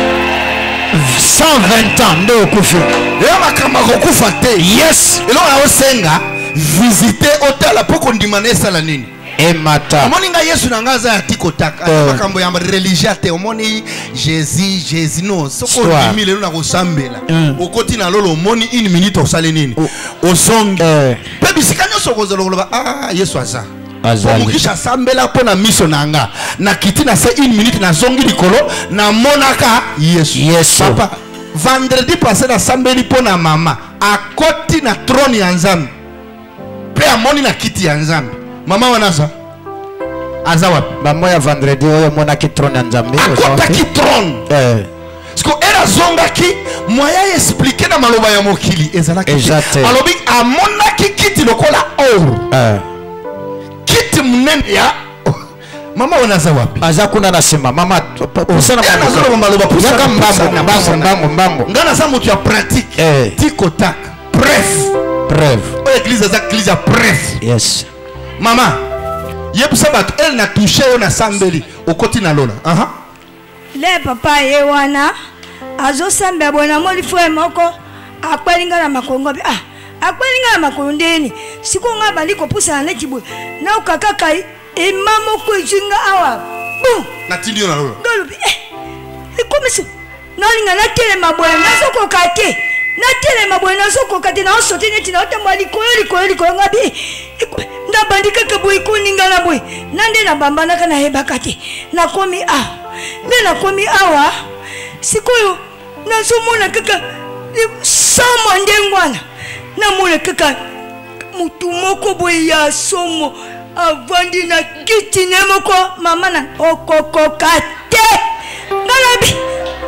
cent vingt ans ndo kufa yo makamba kukufa te yes eloko na osenga visiter hôtel poko ndimana esala nini emata omoni nga Yesu na ngaza ya tikotaka makambo ya religieux te omoni Jésus Jésus no soko ndimi lelo na kosambela okoti na lolo omoni une minute osale nini osongi pe bisika nyonso kozoloba ah Yesu aza omukisha sambela pona miso nanga na kiti na se une minute na zongi likolo na monaka Yesu Yesu papa vendredi passé na sambeli pona mama akoti na trône ya Nzambe pe amoni na kiti ya Nzambe mama wanaza aza wapi mama ya vendredi oyo mona ki trône ya Nzambe akota ki trône eh siko era zonga ki moya expliquer na maloba ya mokili ezala ki alobi amona ki kiti lokola or eh kiti munene ya mama wanaza wapi aza kuna na sima mama usana maloba maloba pusaka mbambo mbambo mbambo mbambo ngana za mutu ya pratique eh tikotak bref bref o église za église ya bref yes mama yebisa bato elle na touché yo na sambeli okoti na lola aha le papa ye wana azosambela bona moli fwe moko akwelinga na makongo ah akwelinga na makongo ndeni sikonga bali kopusa na kibu na ukakaka imamo kujinga awa bum na tindi yo na lola ndolo eh ikomiso nalinga na tele mabwana nasoko kate na tele mabwana soko kate na osote neti na otamwa likoyo likoyo likoyo ngabi ndabandika kabui kuninga na bwe nande na bambana kana hebakate na komi a ne na komi awa sikoyo na somona kaka somo ndengwana na mule kaka mutu moko bwe ya somo avandi na kiti ne moko mama na okoko kate ngalabi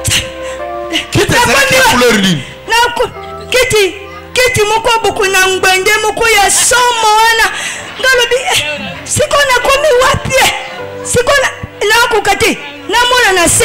kiti za couleur ni na ko kiti kiti moko buku na ngwende moko ya somo wana ngalobi eh, siko na komi wapi siko na na kukati na mona na se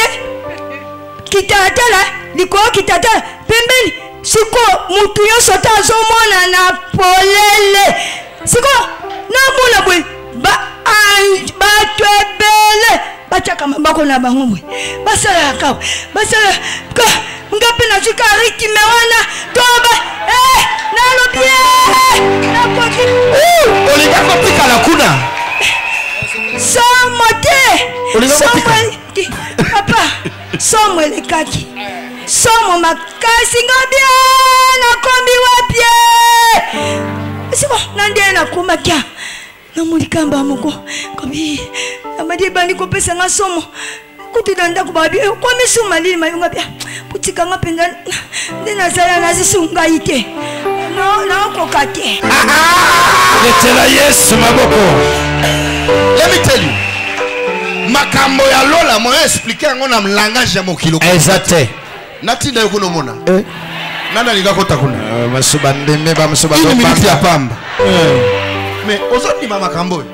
kitatala liko kitatala pembeni siko mutu yo sota zo mona na polele siko na mona bwe ba anj ba twebele bachaka mabako na bango bwe basala ka basala ka ngapi na chikari kimewana toba eh nalobie na kwa uh olinga kopika la kuna somote olinga kopika papa somo le kaki somo makasi ngabia na kombi wapie siko nande na kumakia na mulikamba moko kobi amadi bani ko pesa nga somo kutidanda kubabi kwa misuma lili mayunga bia putika nga penda ndina sala na zisunga ite no na kokate letela Yesu maboko. Let me tell you makambo ya lola mo expliquer ngo na langage ya mokilo exacte natinda yo kuno mona eh nana linga kota kuna masuba ndembe ba masuba do pamba ya pamba eh mais ozoni mama makambo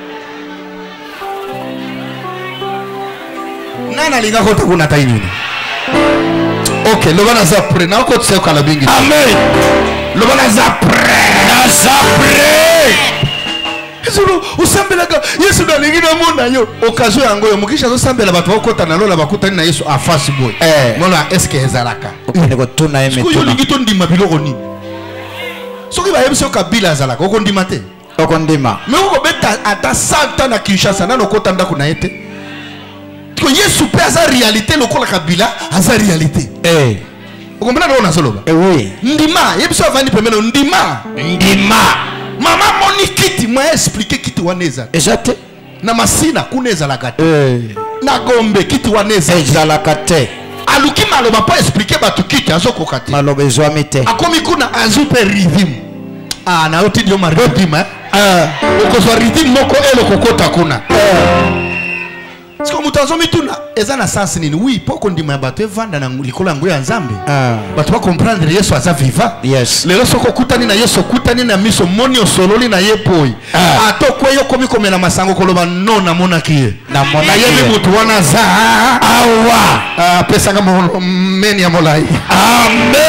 nana linga kota kuna taini okay lobana za pre na ko tse kala bingi amen lobana za pre na za pre Yesu usambelaga Yesu dalingina mona yo okazo yango yo mukisha zo sambela bato okota na lola bakutani na Yesu afasi boy eh mona eske ezalaka okende ko tuna eme tuna ko lingito ndima biloko nini soki ba yebso kabila azalaka okondima te okondima me uko beta ata cent na Kinshasa na lokota ndako na ete ko Yesu pe aza réalité lokola kabila aza réalité eh okombana na soloba eh oui ndima yebso avandi pemelo ndima ndima mama moni kiti mwa expliquer kiti waneza exacte na masina kuneza la kate eh na gombe kiti waneza ezala kate aluki maloba po expliquer batu kiti azokoka te maloba ezwami te akomi kuna azupe rhythm ah na oti dio ma rhythm eh okozwa rhythm moko elo kokota kuna siko mutazomi tuna eza na sens nini oui poko ndima ya bato evanda na likolo yango ya nzambe bato ba comprendre Yesu aza viva yes lelo soko kutani na Yesu kutani na miso moni osololi na ye poi atokwe yo komi komela masango koloba no na monaki ye na monaki ye mutu wana za awa ah pesa ngamo meni ya molai amen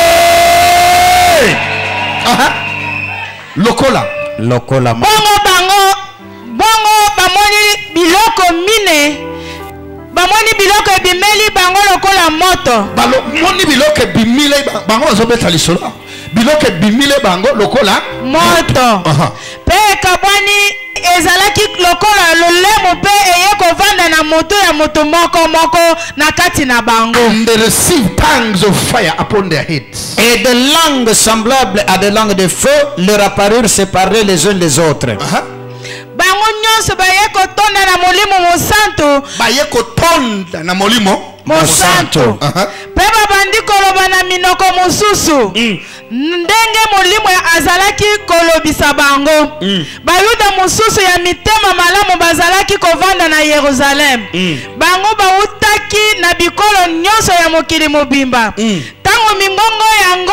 aha lokola lokola bongo bango bongo bamoni biloko mine bamoni biloko ebimeli bango lokola moto bamoni biloko ebimile bango bazobeta lisolo biloko ebimile bango lokola moto mpe ekabwani ezalaki lokola lolemo mpe eye kovanda na moto ya moto moko moko na kati na bango. And they receive tongues of fire upon their heads. Et des langues semblables à des langues de feu leur apparurent séparées les uns des autres. Bango nyonso baye kotonda na molimo mosanto. Baye kotonda na molimo mosanto. Pe babandi koloba na minoko mosusu. Ndenge molimo ya azalaki kolobisa bango. Bayuda mosusu ya mitema malamu bazalaki kovanda na Yerusalem. Bango bautaki na bikolo nyonso ya mokili mobimba. Tango mingongo yango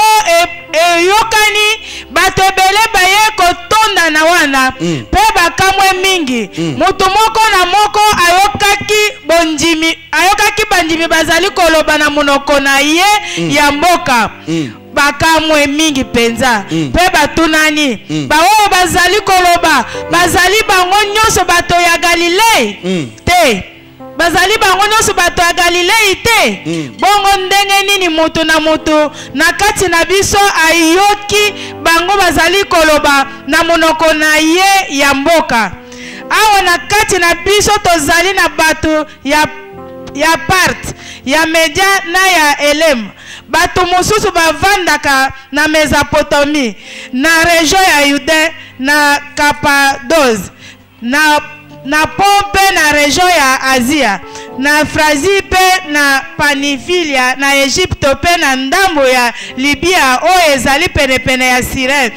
eyokani bato ebele baye kotonda na wana pe bakamwe mingi mutu moko na moko ayokaki bonjimi ayokaki banjimi bazali koloba na monoko na ye ya mboka bakamwe mingi penza pe batunani baoyo bazali koloba bazali bango nyonso bato ya Galilei te bazali bango nyonso bato ya Galilei te bongo ndenge nini mutu na mutu na kati na biso ayoki bango bazali koloba na monoko na ye ya mboka awa na kati na biso tozali na bato ya ya part ya Media na ya Elem bato mosusu bavandaka na Mesopotamie na region ya Yude na Cappadoce na na Pompe na region ya Asia na Frazi pe na Panifilia na Egypte pe na ndambo ya Libya o ezali pene pene ya Cyrene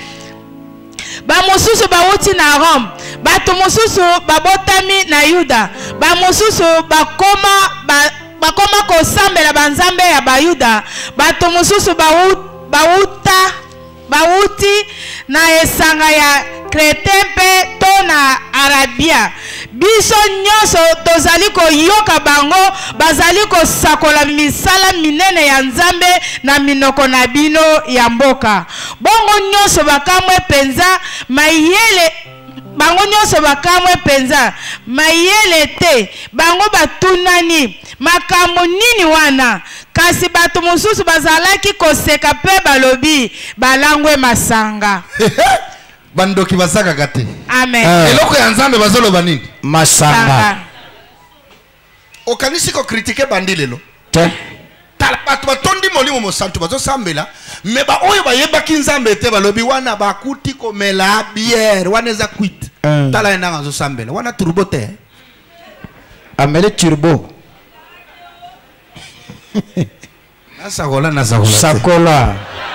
ba mosusu bauti na Rome bato mosusu babotami na Yuda ba mosusu bakoma ba, bakoma kosambela banzambe ya bayuda bato mosusu bauta bauti na esanga ya Krete mpe to na Arabia biso nyonso tozali koyoka bango bazali kosakola misala minene ya nzambe na minoko na bino ya mboka bongo nyonso bakamwe penza mayele bango nyonso bakamwe penza mayele te bango batunani makambo nini wana kasi bato mosusu bazalaki koseka pe balobi balangwe masanga bandoki basaka kate amen eloko ya nzambe bazoloba nini masanga okanisi ko critiquer bandi lelo te tala bato batondi molimo mosantu bazosambela me ba oyo bayebaki nzambe te balobi wana bakuti komela bière wana eza kwit tala endanga azosambela wana turbo te amele turbo nasakola nasakola sakola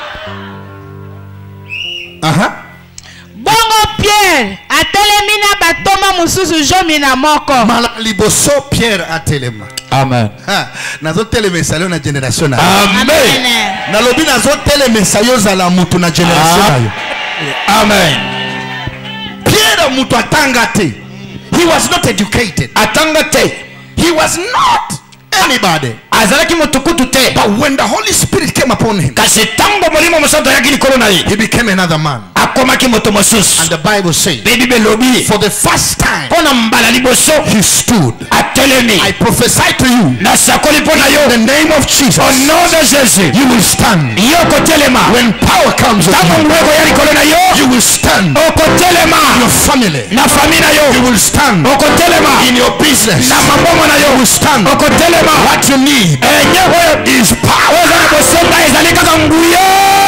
aha bongo Pierre atelemi na batoma mususu jomi na moko mala liboso Pierre atelema amen ha nazo telemesa yo na generation na amen nalobi nazo telemesa yo zala mutu na generation na yo amen Pierre mutu atanga te he was not educated atanga te he was not anybody azalaki mutukutu te but when the Holy Spirit came upon him kasi tango molimo mosanto yaki likolo na ye he became another man akomaki moto mosusu and the Bible says Bible lobi for the first time pona mbala liboso he stood atelemi I prophesy to you na sakoli pona yo in the name of Jesus au nom de Jésus you will stand yo kotelema when power comes tango ngwego ya likolo na yo you will stand okotelema your family na famille na yo you will stand okotelema in your business na mabomo na yo you will stand okotelema what you need enyewe is power na bosonga ezali kaka nguyo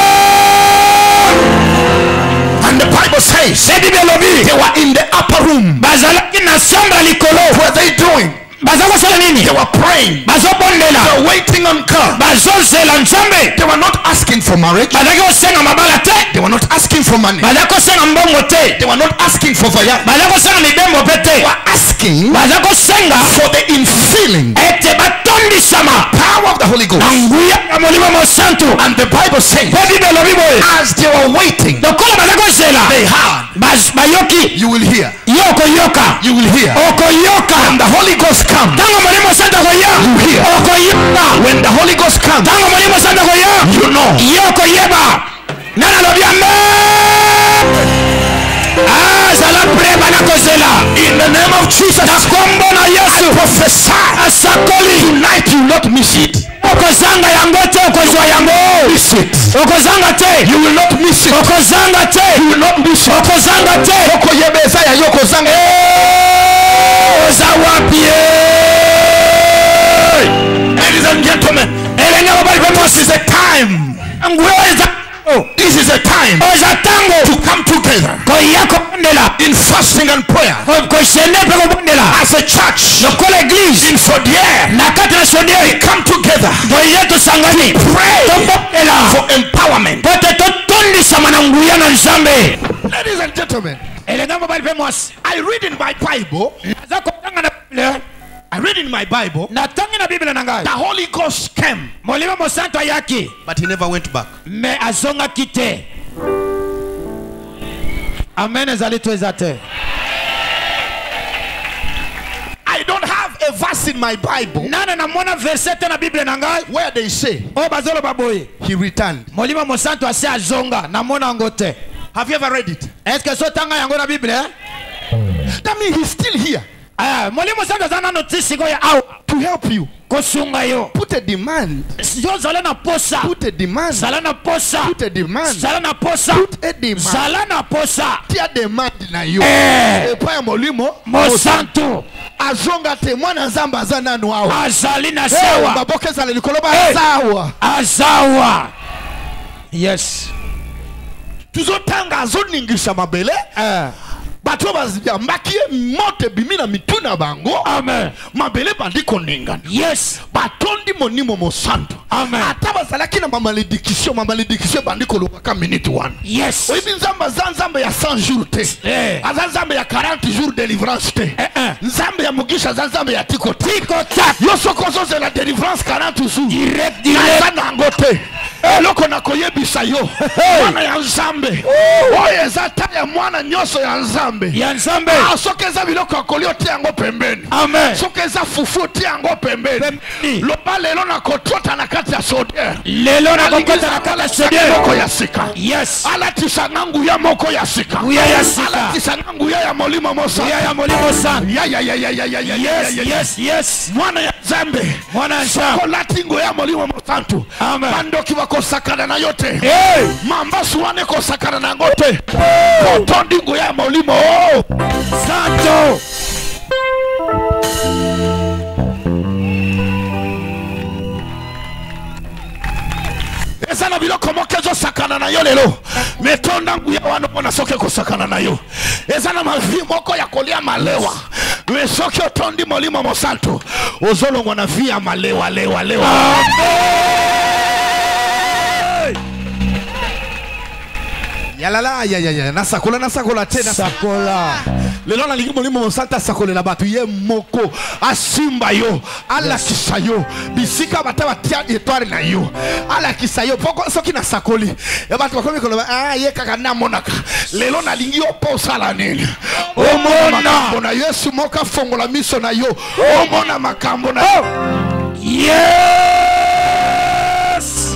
and the Bible says they were in the upper room bazalaki na samba likolo what are they doing bazakosala nini they were praying bazobondela they were waiting on God. They were not asking for marriage. They were not asking for money. They were not asking for voyage. They were asking for the infilling power of the Holy Ghost. And the Bible says, as they were waiting, they heard. You will hear. You will hear. When the Holy Ghost comes, you hear. When the Holy Ghost comes, you know. In the name of Jesus, I prophesy tonight you will not miss it. You will miss it. You will not miss it. You will not miss it. Ladies and gentlemen, this is a time. This is a time to come together in fasting and prayer as a church in Sodier. We come together to pray for empowerment. Ladies and gentlemen, I read in my Bible I read in my Bible the Holy Ghost came, but he never went back. Amen. I don't have a verse in my Bible where they say he returned. Have you ever read it? That means he's still here to help you. Put a demand. Put a demand. Put a demand. Put a demand. Tia demand na yo. Epa ya molimo Mosanto. Azonga te mwana nzamba zana nwawo. Azalina sawa. Baboke zale likoloba azawa. Azawa. Yes. Tuzotanga azoningisha mabele. Eh. Bato bazibia makie mote bimina mituna bango. Amen. Mabele bandi konenga. Yes. Batondi monimo mosanto. Amen. Ataba salaki na maledikisyo maledikisyo bandi kolobaka minute one. Yes. Oibi nzamba zanzamba ya cent jours te. Eh. Azanzamba ya quarante jours de délivrance te. Eh eh. Nzamba ya mugisha zanzamba ya tiko tiko ta. Yoso kozo ze la délivrance quarante jours. Direct direct. Azana ngote. Eloko na koyebisa yo. Mwana ya nzambe. Oye zata ya mwana nyoso ya nzambe. Ya nzambe. Ah, sokeza biloko akolio ti yango pembeni. Amen. Sokeza fufu ti yango pembeni. Loba lelo na kotota na kati ya Sodier. Lelo na kotota na kati ya Sodier. Moko ya sika. Yes. Ala tisangangu ya moko ya sika. Uya ya sika. Ala tisangangu ya ya molimo mosa. Uya ya molimo san. Ya ya ya ya ya ya ya. Yes yes yes. Mwana ya nzambe. Mwana ya nzambe. Kolatingo ya molimo mosantu. Amen. Bandoki wako sakana na yote. Hey. Mamba suwane ko sakana na ngote. Kotondingo ya molimo. Oh, Santo. Ezana biloko mokezo sakana na yo lelo. Metonda nguya wano mona soke ko sakana na yo. Ezana mavi moko ya kolia malewa. We soke otondi molimo mosanto. Ozolo mwana via malewa lewa lewa. Amen. Yalala ya ya ya nasakola nasakola tena sakola lelo na lingi molimo mosanta sakola la batu ye moko asimba yo ala kisayo bisika bataba tia etware na yo ala kisayo poko soki na sakoli ya batu bakomi ko ah ye kaka na monaka lelo na lingi oposala nini omona bona Yesu moka fongola miso na yo omona makambo na yes.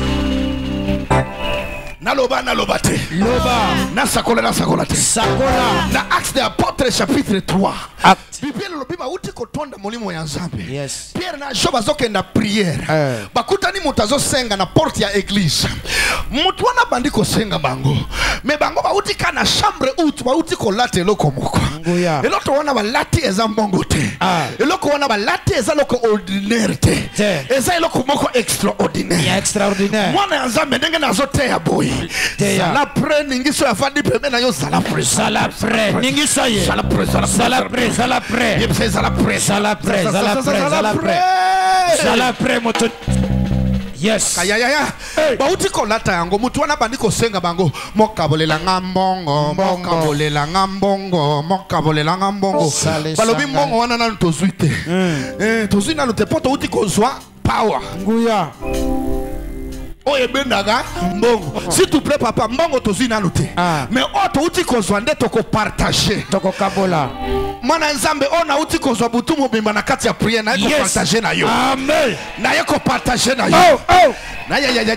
Naloba naloba te. Loba. Na sakola na sakola te. Sakola. Na Actes des Apôtres chapitre trois. Acte. Bible lobiba uti kotonda molimo ya nzambe. Yes. Pierre na Job azokenda prière. Eh. Bakuta ni mutazo senga na porte ya église. Mutu wana bandiko senga bango. Me bango ba uti kana chambre out ba uti ko late loko moko. Ngoya. Eloko wana ba lati eza mbongo te. Ah. Eloko wana ba lati eza loko ordinaire te. Te. Eza eloko moko extraordinaire. Ya extraordinaire. Mwana ya nzambe ndenge nazote ya boy. zala pre ningiso ya fandi peme na yo zala pre zala pre ningiso ye zala pre zala zala pre zala pre yebse zala pre zala pre zala pre zala pre zala pre moto yes kayayaya bauti kolata yango mutu wana bandi kosenga bango mokabolela ngambongo mokabolela ngambongo mokabolela ngambongo balobi mbongo wana nanu tozwi te eh tozwi nanu te poto uti kozwa power nguya oye bendaga mbongo s'il te plaît papa mbongo tozwi nanu te mais oto uti kozwa nde toko partager toko kabola mwana nzambe ona uti kozwa butu mobimba na kati ya prière na yeko partager na yo amen na yeko partager na yo oh oh na ya ya ya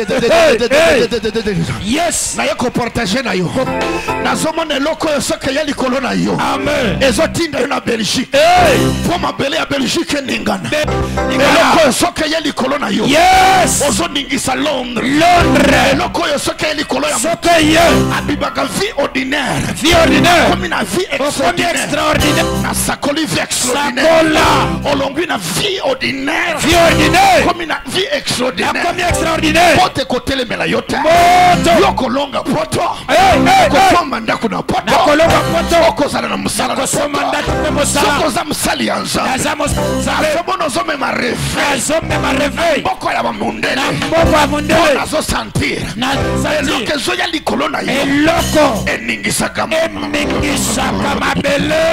yes na yeko partager na yo na zomone loko yo soke ya likolo na yo amen ezotinda yo na Belgique eh po mabele ya Belgique ningana loko yo soke ya likolo na yo yes ozoningisa Londres Londres loko yo soke ya likolo ya soke ye abibaka vie ordinaire vie ordinaire comme na vie extraordinaire na sakoli vie extraordinaire sakola olongwi na vie ordinaire vie ordinaire comme na vie extraordinaire comme extraordinaire pote kotelemela yo te moto yo kolonga poto kosomba ndako na poto kolonga poto okozala na mosala na kosomba ndako pe mosala okoza mosali ya nzambe azomona ozomema réveil azomema réveil mboko ya bamundele mboko ya mundele nazosentir eloko ezoya likolo na yo eloko eningisaka eningisaka mabele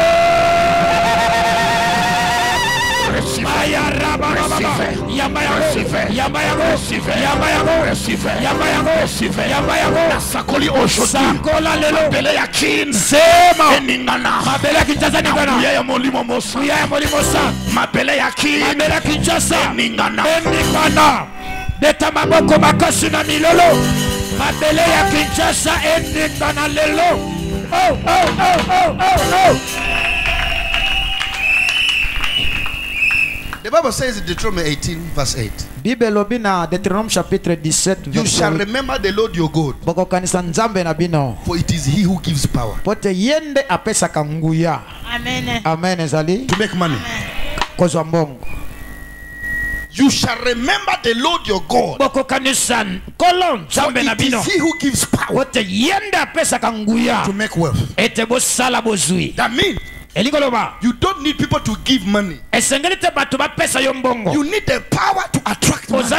Maya raba raba yamba yago yamba yago yamba yago yamba yago yamba yago sakoli aujourd'hui sakola lelo bele ya kin sema eningana mabele ya Kinshasa ningana ya molimo mosa ya molimo sa mabele ya kin mabele ya Kinshasa eningana eningana beta maboko makasi na milolo mabele ya Kinshasa eningana lelo oh oh oh oh oh oh. The Bible says in Deuteronomy eighteen verse eight. Bible lobi na Deuteronomy chapitre dix-sept you shall remember the Lord your God. Bokokanisa nzambe na bino. For it is he who gives power. Pote yende apesa kanguya. Amen. Amen ezali. To make money. Kozwa mbongo. You shall remember the Lord your God. Bokokanisa kolon nzambe na bino. For it is he who gives power. Pote yende apesa kanguya. To make wealth. Ete bosala bozui. That means you don't need people to give money. You need the power to attract money.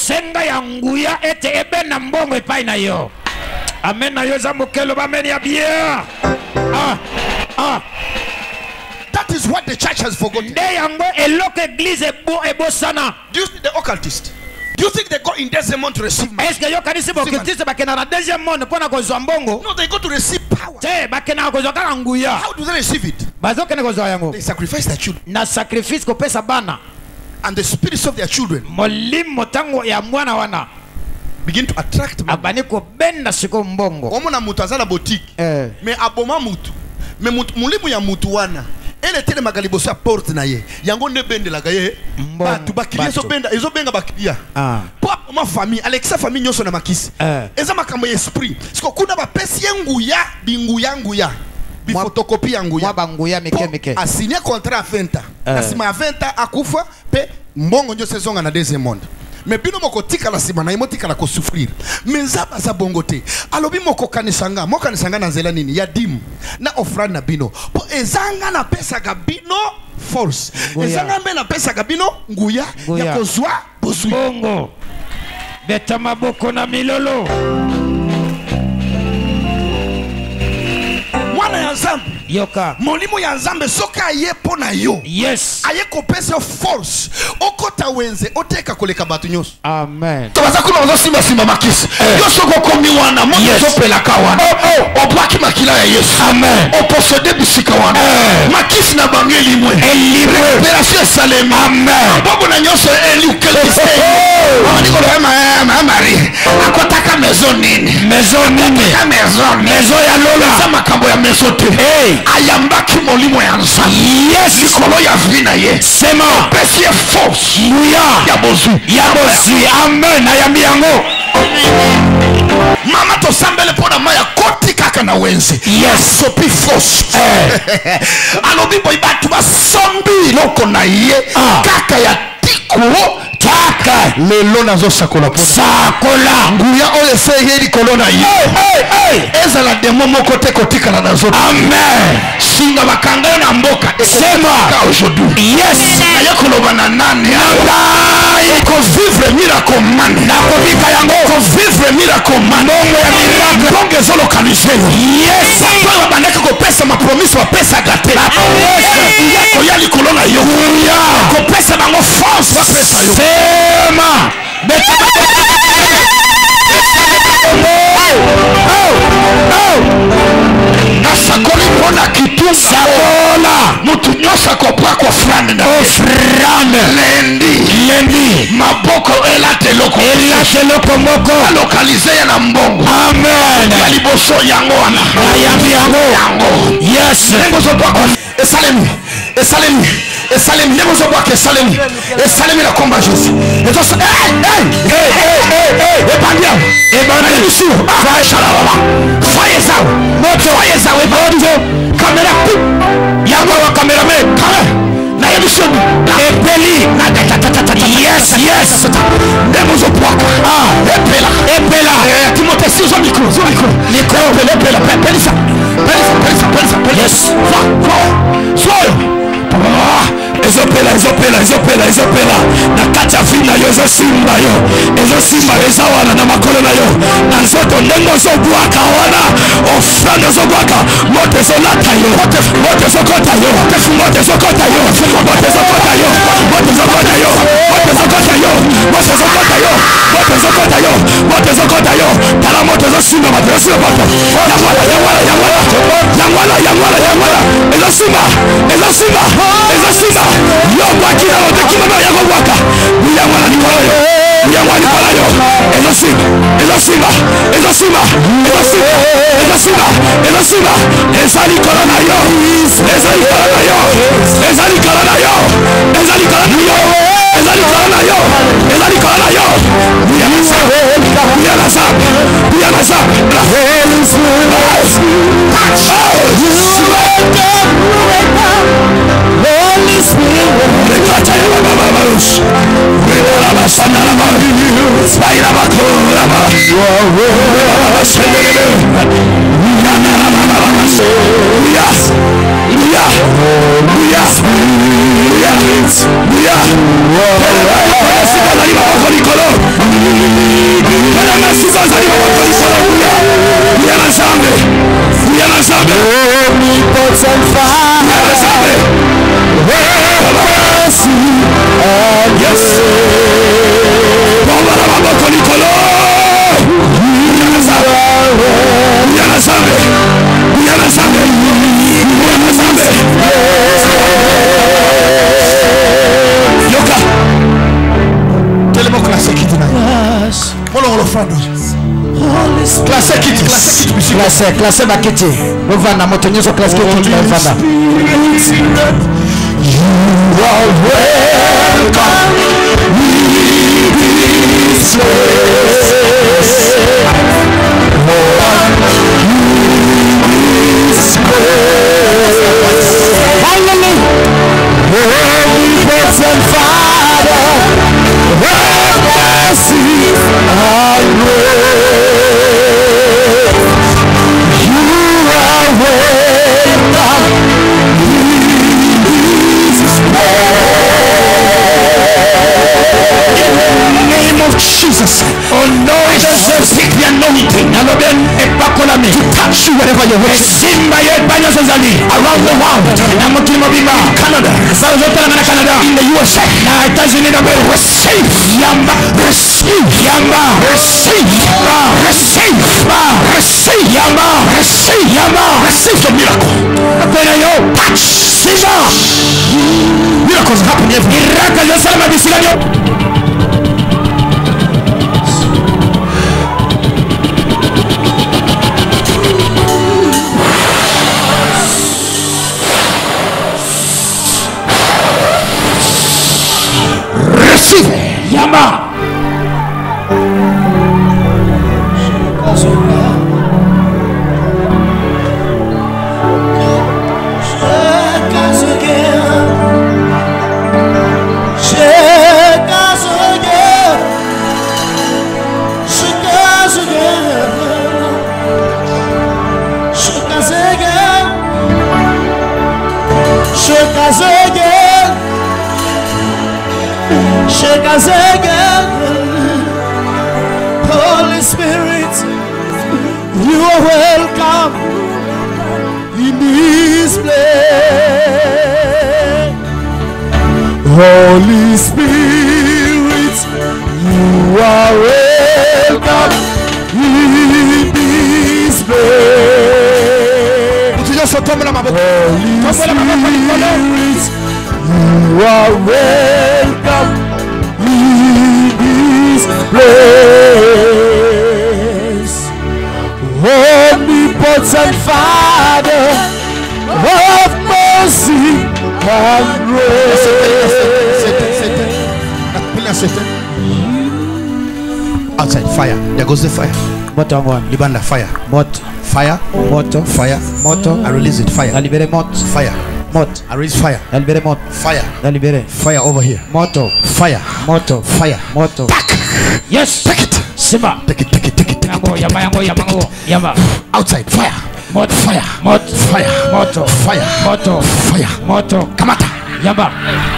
Amen na yo za mokelo ba meni ya bien. Ah ah. That is what the church has forgotten. Nde yango eloko église ebo ebosana. Do you see the occultist? Do you think they go in deuxième monde to receive money? Est-ce que yo kanisi bokitise bakena na deuxième monde pona kozwa mbongo? No, they go to receive power. Te bakena kozwa kala nguya. How do they receive it? Bazokena kozwa yango. They sacrifice their children. Na sacrifice ko pesa bana. And the spirits of their children molimo tango ya mwana wana begin to attract money. Abani ko benda siko mbongo. Omona mutu azala boutique. Eh. Mais aboma mutu. Mais mutu mulimu ya mutu wana. Elle était magalibo sa porte na ye. Yango ne bende la gaye. Batu bakiliya so benda, ezo benga bakiliya. Ah. Po ma famille, Alexa famille nyoso na makisi. Eh. Eza makambo ya esprit. Siko kuna ba pesi nguya, binguya nguya. Bi photocopie nguya. Mwa banguya meke meke. A signé contrat vingt ans. Na sima vingt ans akufa pe mbongo nyo sezonga na deuxième monde. Mais bino moko tika la sima na imoti kala ko souffrir. Mais zaba za bongote. Alobi moko kanisanga, moko kanisanga na zela nini ya dim na offrande na bino. Po ezanga na pesa ga bino false. Ezanga mbe na pesa ga bino nguya ya kozwa bosui. Bongo. Beta maboko na milolo. Mwana ya nzambe yoka molimo ya nzambe soka aye pona yo yes aye kopesa force okota wenze oteka koleka batu nyonso amen to baza kuna ozosimba simba makisi yo soko komi wana mo zopela ka wana obwaki makila ya Yesu amen oposode bisika wana makisi na bangeli mwe elibre opération salem amen bobo na nyonso eli quelque chose oni ko ma ma mari akotaka maison nini maison nini ya maison maison ya lola sama kambo ya maison te ayambaki molimo ya nza yes likolo ya vina ye sema pesi ye force muya ya bozu ya bozu amen ayambi yango mama tosambele pona maya koti kaka na wenze yes sopi force alobi boy batu basombi loko na ye kaka ya tikulo ta lelo nazosakola po sakola nguya oyo eseye likolo na ye ezala demo moko te kotikala na nzoto amen singa bakanga yo na mboka sema aujourd'hui yes naye koloba na nani ekovivre miracle man nakobika yango ekovivre miracle man mbongo ya miracle bongo ezolokanise yo yes oyo babandaki kopesa mapromisi bapesaka te yakoya likolo na yo kopesa bango force bapesa yo sema nasakoli mpona kitungasakola mutu nyonso akopako ofrande na ofrande lendi lendi maboko elate eloko elate eloko moko alokalize ya na mbongo amen ya liboso yango wana ayambi yango yango yes ndenge ozobwaka esalemi esalemi esalemi ndenge ozobwaka esalemi esalemi na komba jésus ezoso ebandi awo ebandi misio fashalababa faye zawe moto faye zawe ebandi kamera pu yango wa kameraman kame na yemisio epeli yes yes ndenge ozobwaka epela epela timothée zo mikro zo mikro mikro epela epela pelisa pelisa pelisa pelisa pelisa yes va va soyo ezopela ezopela ezopela ezopela na kati ya vi na yo ezosimba yo ezosimba eza wana na makolo na yo na nzoto ndenge ozobwaka wana ofrande ozobwaka moto ezolata yo moto ezokota yo moto ezokota yo moto ezokota yo moto ezokota yo moto ezokota yo moto ezokota yo moto ezokota yo moto ezokota yo tala moto ezosimba moto ezosimba moto yangwala yangwala yangwala yangwala yangwala yangwala ezosimba ezosimba ezosimba yo bwakila otekima na yango bwaka buyangwala likolo yo buyangwala likolo yo ezosimba ezosimba ezosimba ezosimba ezosimba ezosimba eza likolo na yo eza likolo na yo eza likolo na yo eza likolo na yo eza likolo na yo eza likolo na yo buyana zambe buyana zambe buyana zambe Holy Spirit, rekata ya baba baba ush, wela baba sana baba, spaira bako baba, wela baba sana baba, yana baba baba, yeah, yeah, yeah, yeah, yeah. Sika zali baba koli kolo, kana sika zali baba koli kolo, yana zambe, yana zambe, omnipotent Father, yana zambe. Yes. Baba baba kolikolo. Yana zambe. Yana zambe. Yana zambe. Yoka. Telemo classe kit na. Yes. Polo lo fando. Classe kit, classe kit musique. Classe, classe bakiti. Movana moto nyoso classe kit movana. You are welcome in this place. Oh, in this place. Hallelujah. Omnipotent Father, have mercy and grace. You are welcome. In the name of Jesus, oh no, it doesn't seek the anointing. To touch you wherever you're working. Around the world. In Canada. In the U S A. Receive. Yamba. Receive. Yamba. Receive. Receive. Receive. Yamba. Receive. Yamba. Receive the miracle. Touch. Caesar. Miracles happen every day. Receive. Yamba. Shake us again. Shake us again. Shake us again. Holy Spirit, you are welcome in this place. Holy Spirit, you are welcome in this place. Holy Spirit, you are welcome in this place. Omnipotent Father of mercy and grace. Outside fire. There goes the fire. Moto one. Libanda fire. Moto. Fire. Moto. Fire. Moto. I release it. Fire. La libere moto. Fire. Moto. I release fire. La libere moto. Fire. La libere. Fire over here. Moto. Fire. Moto. Fire. Moto. Yes. Take it. Simba. Take it. Take it. Take it. Take it. Yango, yama, yango, yamango, yama. Outside fire. Moto. Fire. Moto. Fire. Moto. Fire. Moto. Fire. Moto. Kamata. Yama.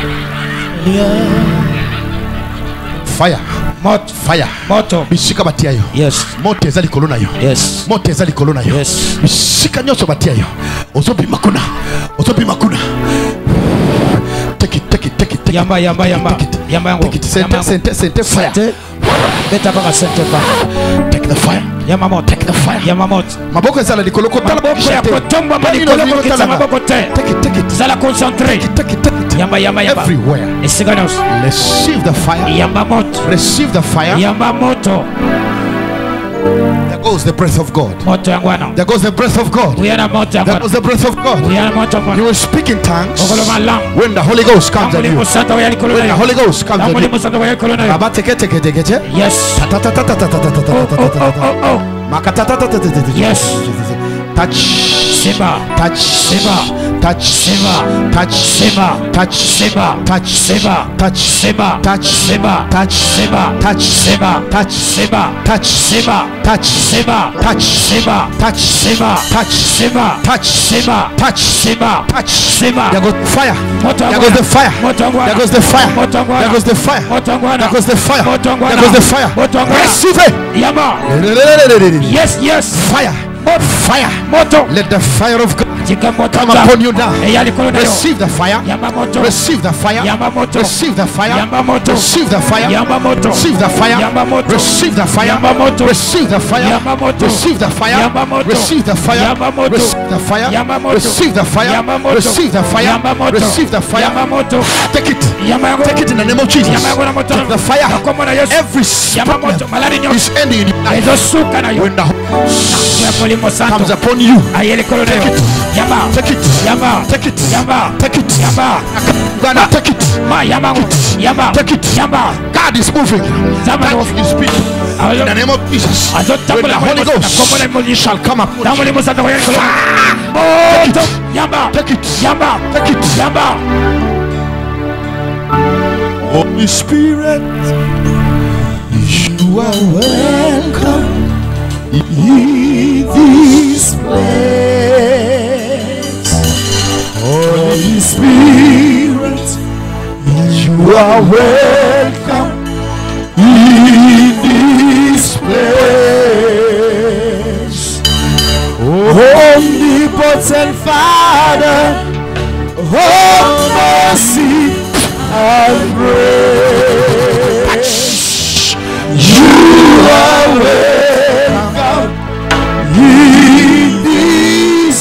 Fire. Moto. Fire. Moto. Bishika batia yo. Yes. Moto ezali kolona yo. Yes. Moto ezali kolona yo. Yes. Bishika nyonso batia yo. Ozobi makuna. Ozobi makuna. Take it, take it, take it, take yamba, it. Yamba, yamba, Take it. yamba, yango. Take it. Sente, sente, sente fire. Beta baka sente ba. Take the fire. Yama moto. Take the fire. Yama moto. Maboko ezala likolo kotala Maboko ya kotomba ma likolo kokitsa maboko te. Take it, take it. Zala concentré. Take it, take it, take it. Yamba, yamba, yamba. Everywhere. Esiganos. Receive the fire. Yamba moto. Receive the fire. Yamba moto. There goes the breath of God. Moto yangwana. There goes the breath of God. Uyana moto There yangwana. goes the breath of God. Uyana moto yangwana. You will speak in tongues Okoloma lam. when the Holy Ghost comes on you. Amuli musanta wa yalikolo When the na yo. Holy Ghost comes on Amuli you. musanta wa yalikolo na yo. Baba teke teke teke teke. Yes. Ta ta ta ta ta ta ta ta ta ta ta ta ta ta. Oh, oh. Maka ta ta ta ta ta ta. Yes. Touch. Simba. Touch. Simba. Touch. Simba. Touch. Simba. Touch. Simba. Touch. Simba. Touch. Simba. Touch. Simba. Touch. Simba. Touch. Simba. Touch. Simba. Touch. Simba. Touch. Simba. Touch. Simba. Touch. Simba. Touch. Simba. Touch. Simba. Touch. Simba. Touch. Simba. There goes fire. Moto There goes the fire. Moto yangwana. There goes the fire. Moto yangwana. There goes the fire. Moto yangwana. There goes the fire. Moto yangwana. There goes the fire. Moto yangwana. Receive it. Yamba. Yes, yes. Fire. Moto. Fire. Moto. Let the fire of God Jika moto come upon you now. Eyalikolo na yo. Receive the fire. Yamba moto. Receive the fire. Yamba moto. Receive the fire. Yamba moto. Receive the fire. Yamba moto. Receive the fire. Yamba moto. Receive the fire. Yamba moto. Receive the fire. Yamba moto. Receive the fire. Yamba moto. Receive the fire. Yamba moto. Receive the fire. Yamba moto. Receive the fire. Yamba moto. Receive the fire. Yamba moto. Receive the fire. Yamba moto. Take it. Yamba yango. Take it in the name of Jesus. Yamba yango na moto. Take the fire. Nakombo na Yesu. Every Yamba moto. Malari problem is nyonso. ending in your life. Ezosuka na yo. When the Ya Molimo Santo. comes upon you. Ayelikolo na yo. Take it. Yamba. Take it. Yamba. Take it. Yamba. Take it. Yamba. Ghana, take it. Ma yamba. Yamba. Take it. Yamba. God is moving. Zama God no. is speaking. In the name of Jesus. When the Holy Ghost shall come upon you. Moto. Yamba. Take it. Yamba. Take it. Yamba. Holy Spirit, you are welcome in this place. Holy Spirit, you are welcome in this place. Omnipotent Father, oh mercy and grace, you are welcome in this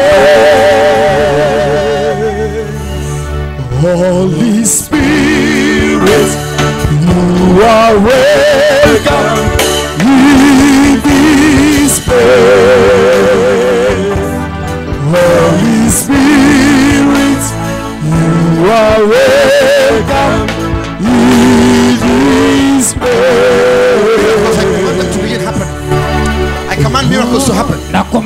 church. Holy Spirit, you are welcome in this place. Holy Spirit, you are welcome in this place. I command miracles to happen. I command miracles to happen.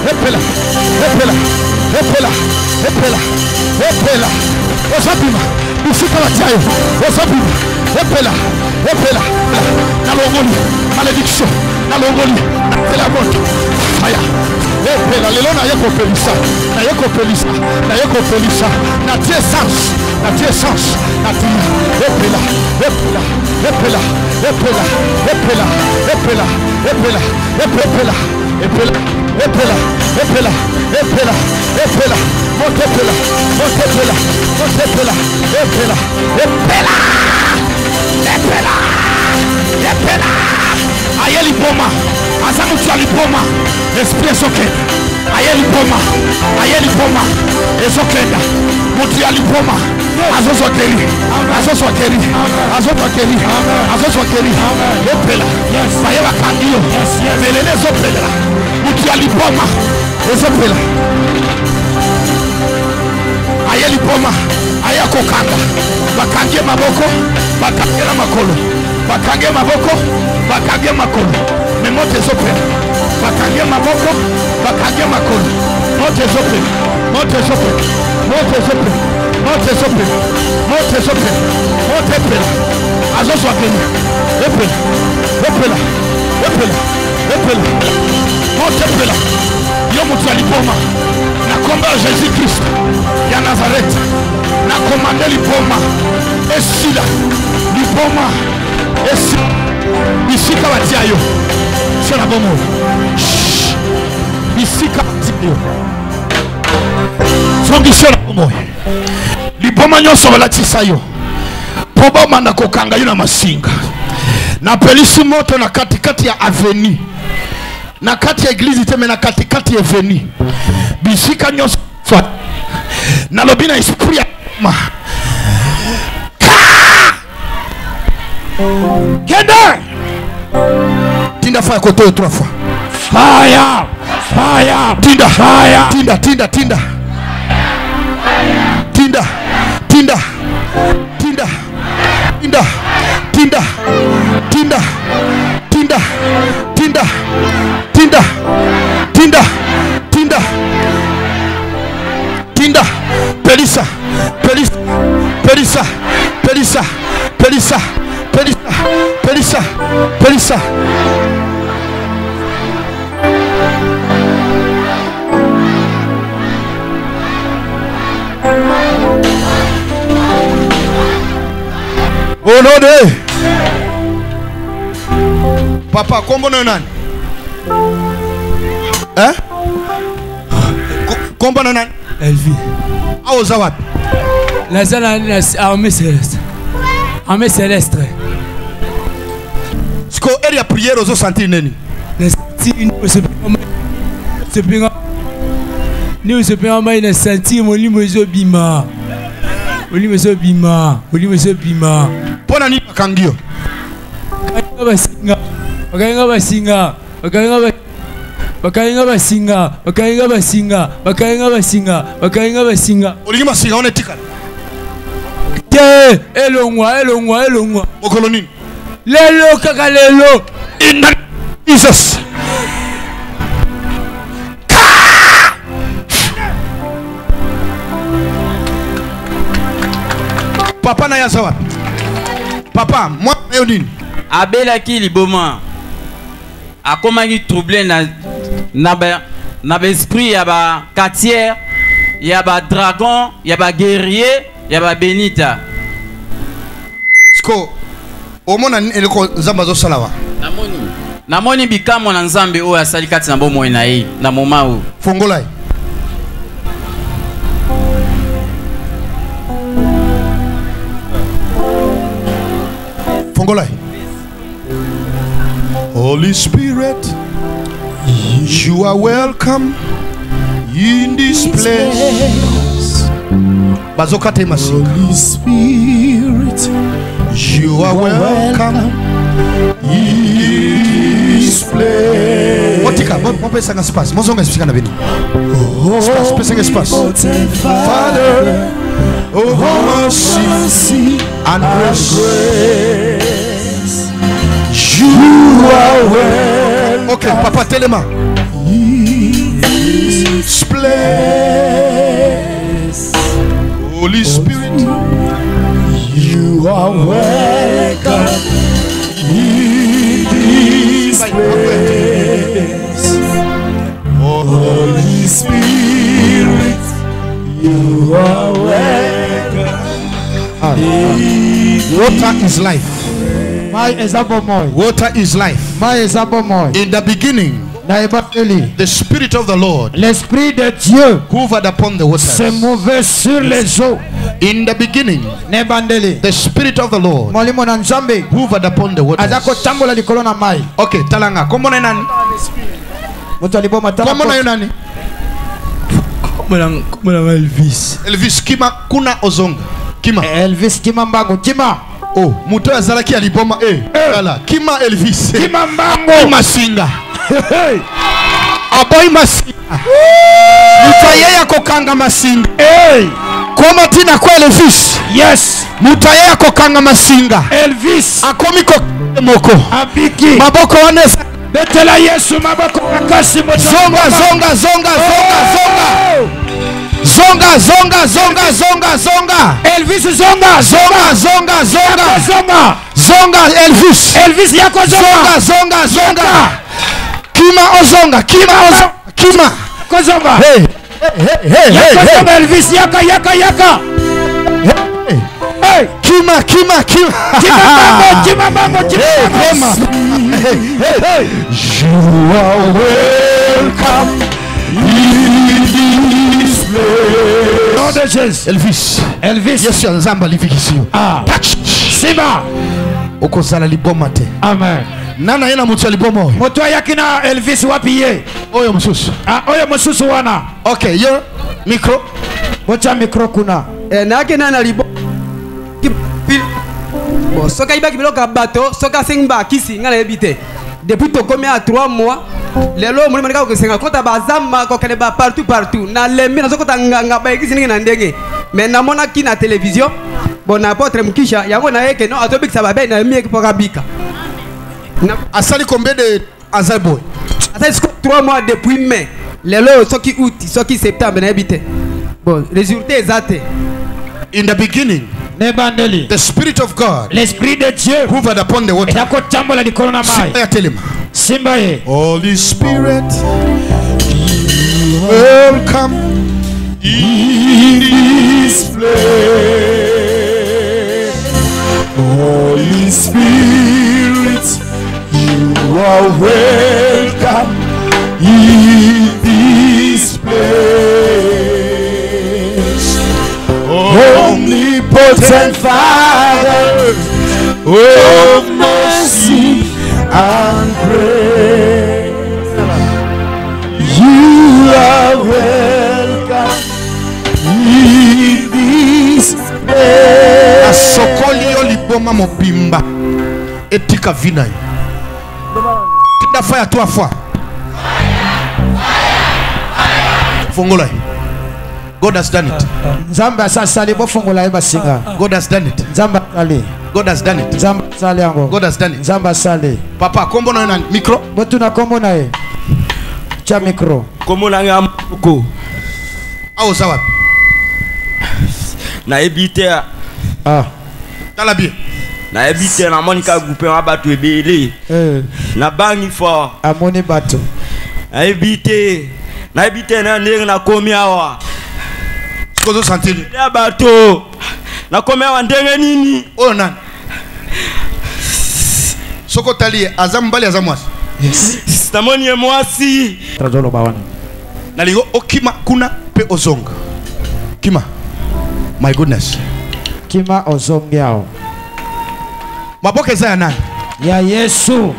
epela epela epela epela epela osapima bisika batiayo osapima epela epela na longoli malédiction na longoli na la moto fire epela lelo na yeko pelisa na yeko pelisa na yeko pelisa na tie essence na tie essence na tie epela epela epela epela epela epela epela epela epela epela epela epela epela motepela motepela motepela epela epela epela epela ayeli boma azamu tuali boma esprit sokenda ayeli boma ayeli boma esokenda mutu ali boma azoso keri azoso keri azoso keri azoso keri epela bayeba kandio melele zopela mutu ali boma esopela ayeli boma ayako kanga bakangie maboko bakangie na makolo bakangie maboko bakangie makolo memote zopela bakangie maboko bakangie makolo mote zopela mote zopela mote zopela mote zopela mote zopela mote pela azoso akeni epela epela epela epela mote pela yo mutu aliboma na komba Jésus Christ ya Nazareth na komande liboma esila liboma esila bisika batiayo sona bomo bisika batiayo songi sona bomo liboma nyonso balatisa yo po bomanda kokanga yo na masinga na pelisi moto na katikati ya avenue na kati ya eglise teme na katikati ya avenue bisika nyonso na lobina esprit ya ma kenda tinda fire koto trois fois fire fire tinda fire tinda tinda tinda tinda tinda tinda tinda tinda tinda tinda tinda tinda tinda tinda tinda pelisa pelisa pelisa pelisa pelisa pelisa pelisa pelisa oh non de papa kombo na nani hein kombo na nani Elvi awo zawapi nazala na armée céleste armée céleste siko area prière ozo sentir neni sepinga ni sepinga mai na sentir molimo zo bima molimo zo bima molimo zo bima pona ni bakangio kanga basinga bakanga basinga bakanga bakainga basinga bakainga basinga bakainga basinga bakainga basinga olingi masinga on etika te elongwa elongwa elongwa mokolo nini lelo kaka lelo in Jesus papa na yaza wapi papa moi yo nini abelaki liboma akomaki troublé na na ba na ba esprit ya ba quartier ya ba dragon ya ba guerrier ya ba benita sko omona eleko nzamba zo salawa namoni namoni bikamo na nzambe oyo asali kati na bomoi na ye na moma oyo fongola fongola Holy Spirit, you are welcome in this place. Bazokate masi. Holy Spirit, you are welcome in this place. Motika, mon pesa nga espace. Mon zonga explica na beni. Espace, pesa nga espace. Father, oh mercy and grace. You are well. Okay, papa, tell him. place. Holy Spirit, you are welcome in this place. Holy Spirit, you are welcome. Water is life. Water is life. In the beginning, the Spirit of the Lord, l'Esprit de Dieu, hovered upon the waters. se mouvait sur les eaux. In the beginning, the Spirit of the Lord hovered upon the waters. Okay, talanga. Kombo na nani? Kombo na nani? Kombo na Elvis. Elvis Kima kuna ozonga. Kima. Elvis Kima Mbango. Kima. Oh, muto azalaki aliboma eh. Kala. Kima Elvis. Kima Mbango. Kima Singa. Aboy Masinga. Mutayaya kokanga Masinga. Hey. Koma tina kwa Elvis. Yes. Mutayaya kokanga Masinga. Elvis. Akomi ko moko. Abiki. Maboko wanesa. Betela Yesu maboko makasi moto. Zonga zonga zonga zonga zonga. Zonga zonga zonga zonga zonga. Elvis zonga zonga zonga zonga zonga. Zonga Elvis. Elvis yako zonga zonga zonga. Kima ozonga, kima ozonga, kima kozonga. Hey, hey, hey, hey, hey. Elvis yaka yaka yaka. Hey, hey, kima kima kima. Kima bango, kima bango, kima bango. Hey, hey, hey. You are welcome in this place. No de Jesus. Elvis. Elvis. Yes, you nzamba lifikisio. Ah. Touch. Sima. Okozala liboma te. Amen. Nana yena mutu alibomo. Moto yakina Elvis wapi ye? Oyo mususu. Ah, oyo mususu wana. Okay, yo micro. Mocha micro kuna. Eh na yakina na libo. Bon, soka ibaki biloka bato, soka singba kisi ngala ebite. Depuis to komi à trois mois, lelo muri manika ko senga kota bazamba ko kene ba partout partout. Na lembi na sokota nganga ba kisi ningi na ndenge. Mais na mona ki na télévision, bon apôtre Mukisha, yango na yeke no atobikisa ba be na mi ekipoka bika. Asali combien de Azalboy? Asali trois mois depuis mai. Lelo soki août, soki septembre na ebite. Bon, résultat exact. In the beginning, the Spirit of God, l'Esprit de Dieu, hovered upon the water. Simba ye. Holy Spirit, welcome in this place. Holy Spirit, you are welcome in this place. Omnipotent Father of mercy and grace, you are welcome in this place. Asokoli oliboma mobimba etika vina yo. Kida fire trois fois. Fongola. God has done it. Zamba sasali bo fongola eba singa. God has done it. Zamba sali. God has done it. Zamba sali yango. God has done it. Zamba sali. Papa kombo na nani? Micro. Botu na kombo na ye. Cha micro. Kombo na ngamko. Awo sawa. Na ebite. Ah. Tala bien. Na ebite na monika groupe wa batu ebele. Eh. Na bangi fort. Amoni bato. Na ebite. Na ebite na ndenge na komi awa. Kozo santini. Ya bato. Na komi awa ndenge nini? Oyo nani? Soko tali azambali azamwasi. Yes. Stamoni ye mwasi. Trazolo bawana. Naligo okima kuna pe ozonga. Kima. My goodness. Kima ozongyao. Maboke za ya nani? Ya Yesu.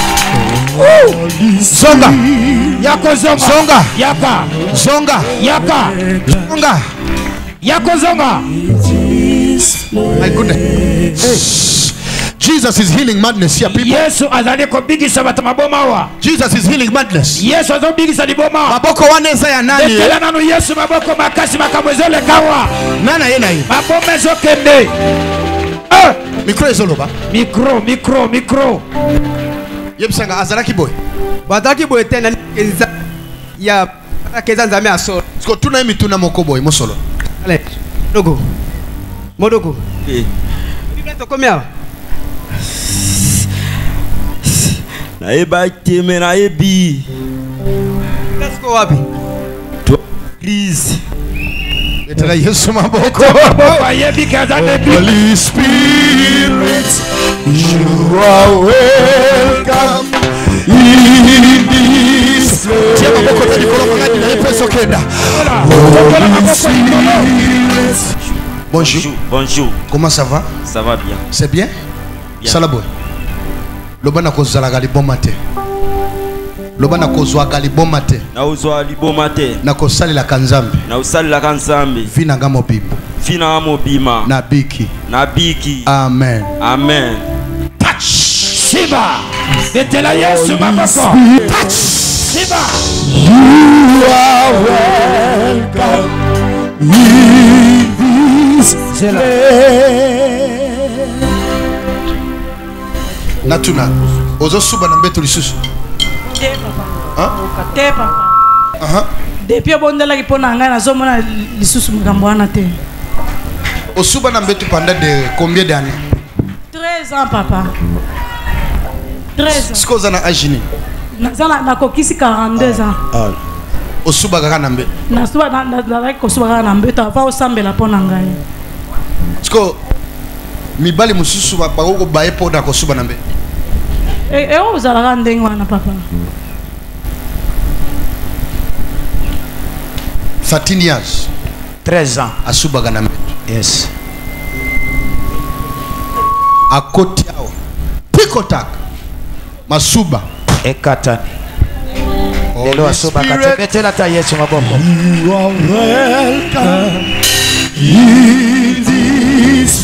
Zonga. Yako zonga. Zonga. Yaka. Zonga. Yaka. Zonga. Yako zonga. My goodness. Hey. Jesus is healing madness here, people. Yesu azali kobigisa batu maboma wa. Jesus is healing madness. Yesu azobigisa liboma. Maboko waneza ya nani? Ekela nanu Yesu maboko makasi makamwezele kawa. Nana yena hii. Maboma ezokende. Ah. Mikro ezoloba. Mikro, mikro, mikro. Yebsanga azalaki boy. Bataki boy tena kenza ya akeza nzambe asolo siko tuna mituna mokobo mosolo ale dogo modoko eh bibeto komia na eba teme na ebi let's go wapi please etala Yesu maboko Holy Spirit you are welcome in this place. Tiens maboko tadi kolo magadi na peso kenda. Holy Spirit. Bonjour. Bonjour. Comment ça va? Ça va bien. C'est bien? Bien. Salabo. Lobana kozala gali bon matin. Lobana kozwa gali bon matin. Na uzwa libo mate. Na kosali la kanzambe. Na usali la kanzambe. Vina ngamo bimba. Vina ngamo bima. Na biki. Na biki. Amen. Amen. Touch. Shiba. Etela Yesu maboko. Touch. Shiba. You are welcome in this place. Natuna. Ozo suba na mbeto lisusu. Te papa. Hein? Te papa. Aha. Depuis bondelaki pona ngai nazomona lisusu makambo wana te. Osuba na mbeto pendant de combien d'années? treize ans papa. treize ans. Siko za na agini. Nazala nakokisi quarante-deux ans. Ah. Osuba kaka na mbeto. Nasuba na na kosuba kaka na mbeto ava osambela pona ngai. Siko mibali mususu ba ko bae pona kosuba na mbeto. E e ozalaka ndenge wana papa. thirteen years. treize ans. Asuba kana mbeto. Yes. Akoti yao. Tikotak. Masuba. Ekatani. Lelo asuba katebetela ta Yesu maboko. You are welcome in this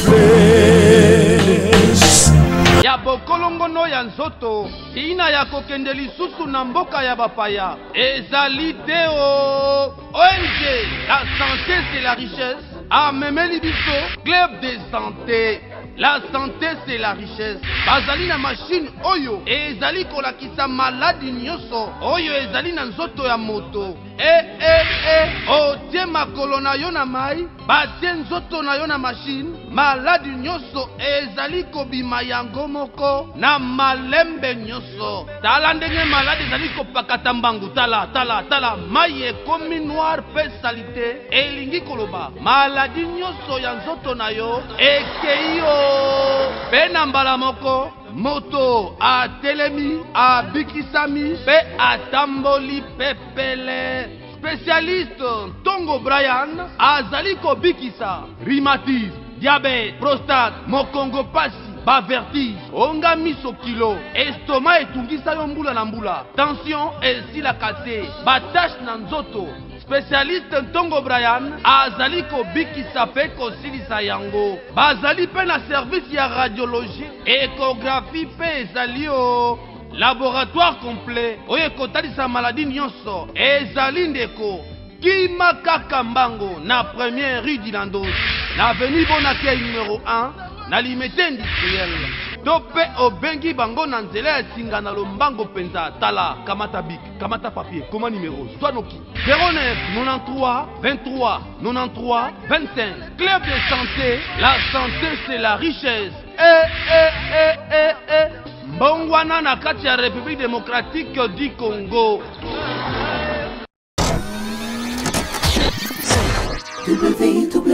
place. Ya bokolongono ya nzoto ina ya kokende lisusu na mboka ya bapaya ezali te o O N G la santé c'est la richesse amemeli biso club de santé. La santé c'est la richesse. Bazali na machine oyo ezali kolakisa maladi nyoso oyo ezali na nzoto ya moto. Eh eh eh otie makolo na yo na mai batie nzoto na yo na machine maladi nyoso ezali kobima yango moko na malembe nyoso. Tala ndenge maladi ezali kopakata mbangu. Tala tala tala mai ekomi noir pe salite elingi koloba maladi nyoso ya nzoto na yo ekei yo. Pena mbala moko moto a telemi a bikisami pe atamboli pepele. Spécialiste Tongo Brian azali ko bikisa rhumatisme, diabète, prostate, mokongo pasi, ba vertige, onga miso kilo, estomac etungisa yo mbula na mbula, tension esila kase, ba tache na nzoto. Spécialiste Ntongo Brian azali ko bikisa pe ko silisa yango. Bazali pe na service ya radiologie, échographie pe ezali o laboratoire complet oyo ekotalisa maladi nyonso ezali ndeko kima kaka mbango na première rue d'Ilandos na avenue Bonaccueil numéro un na limité industrielle. Tope obengi bango na nzela ya singa na lombango penza. Tala kamata bik kamata papier koma numéro Swanoki zéro neuf quatre-vingt-treize vingt-trois quatre-vingt-treize vingt-cinq. Club de santé, la santé c'est la richesse. Eh eh eh eh eh Mbongwana na kati ya République démocratique du Congo. w w w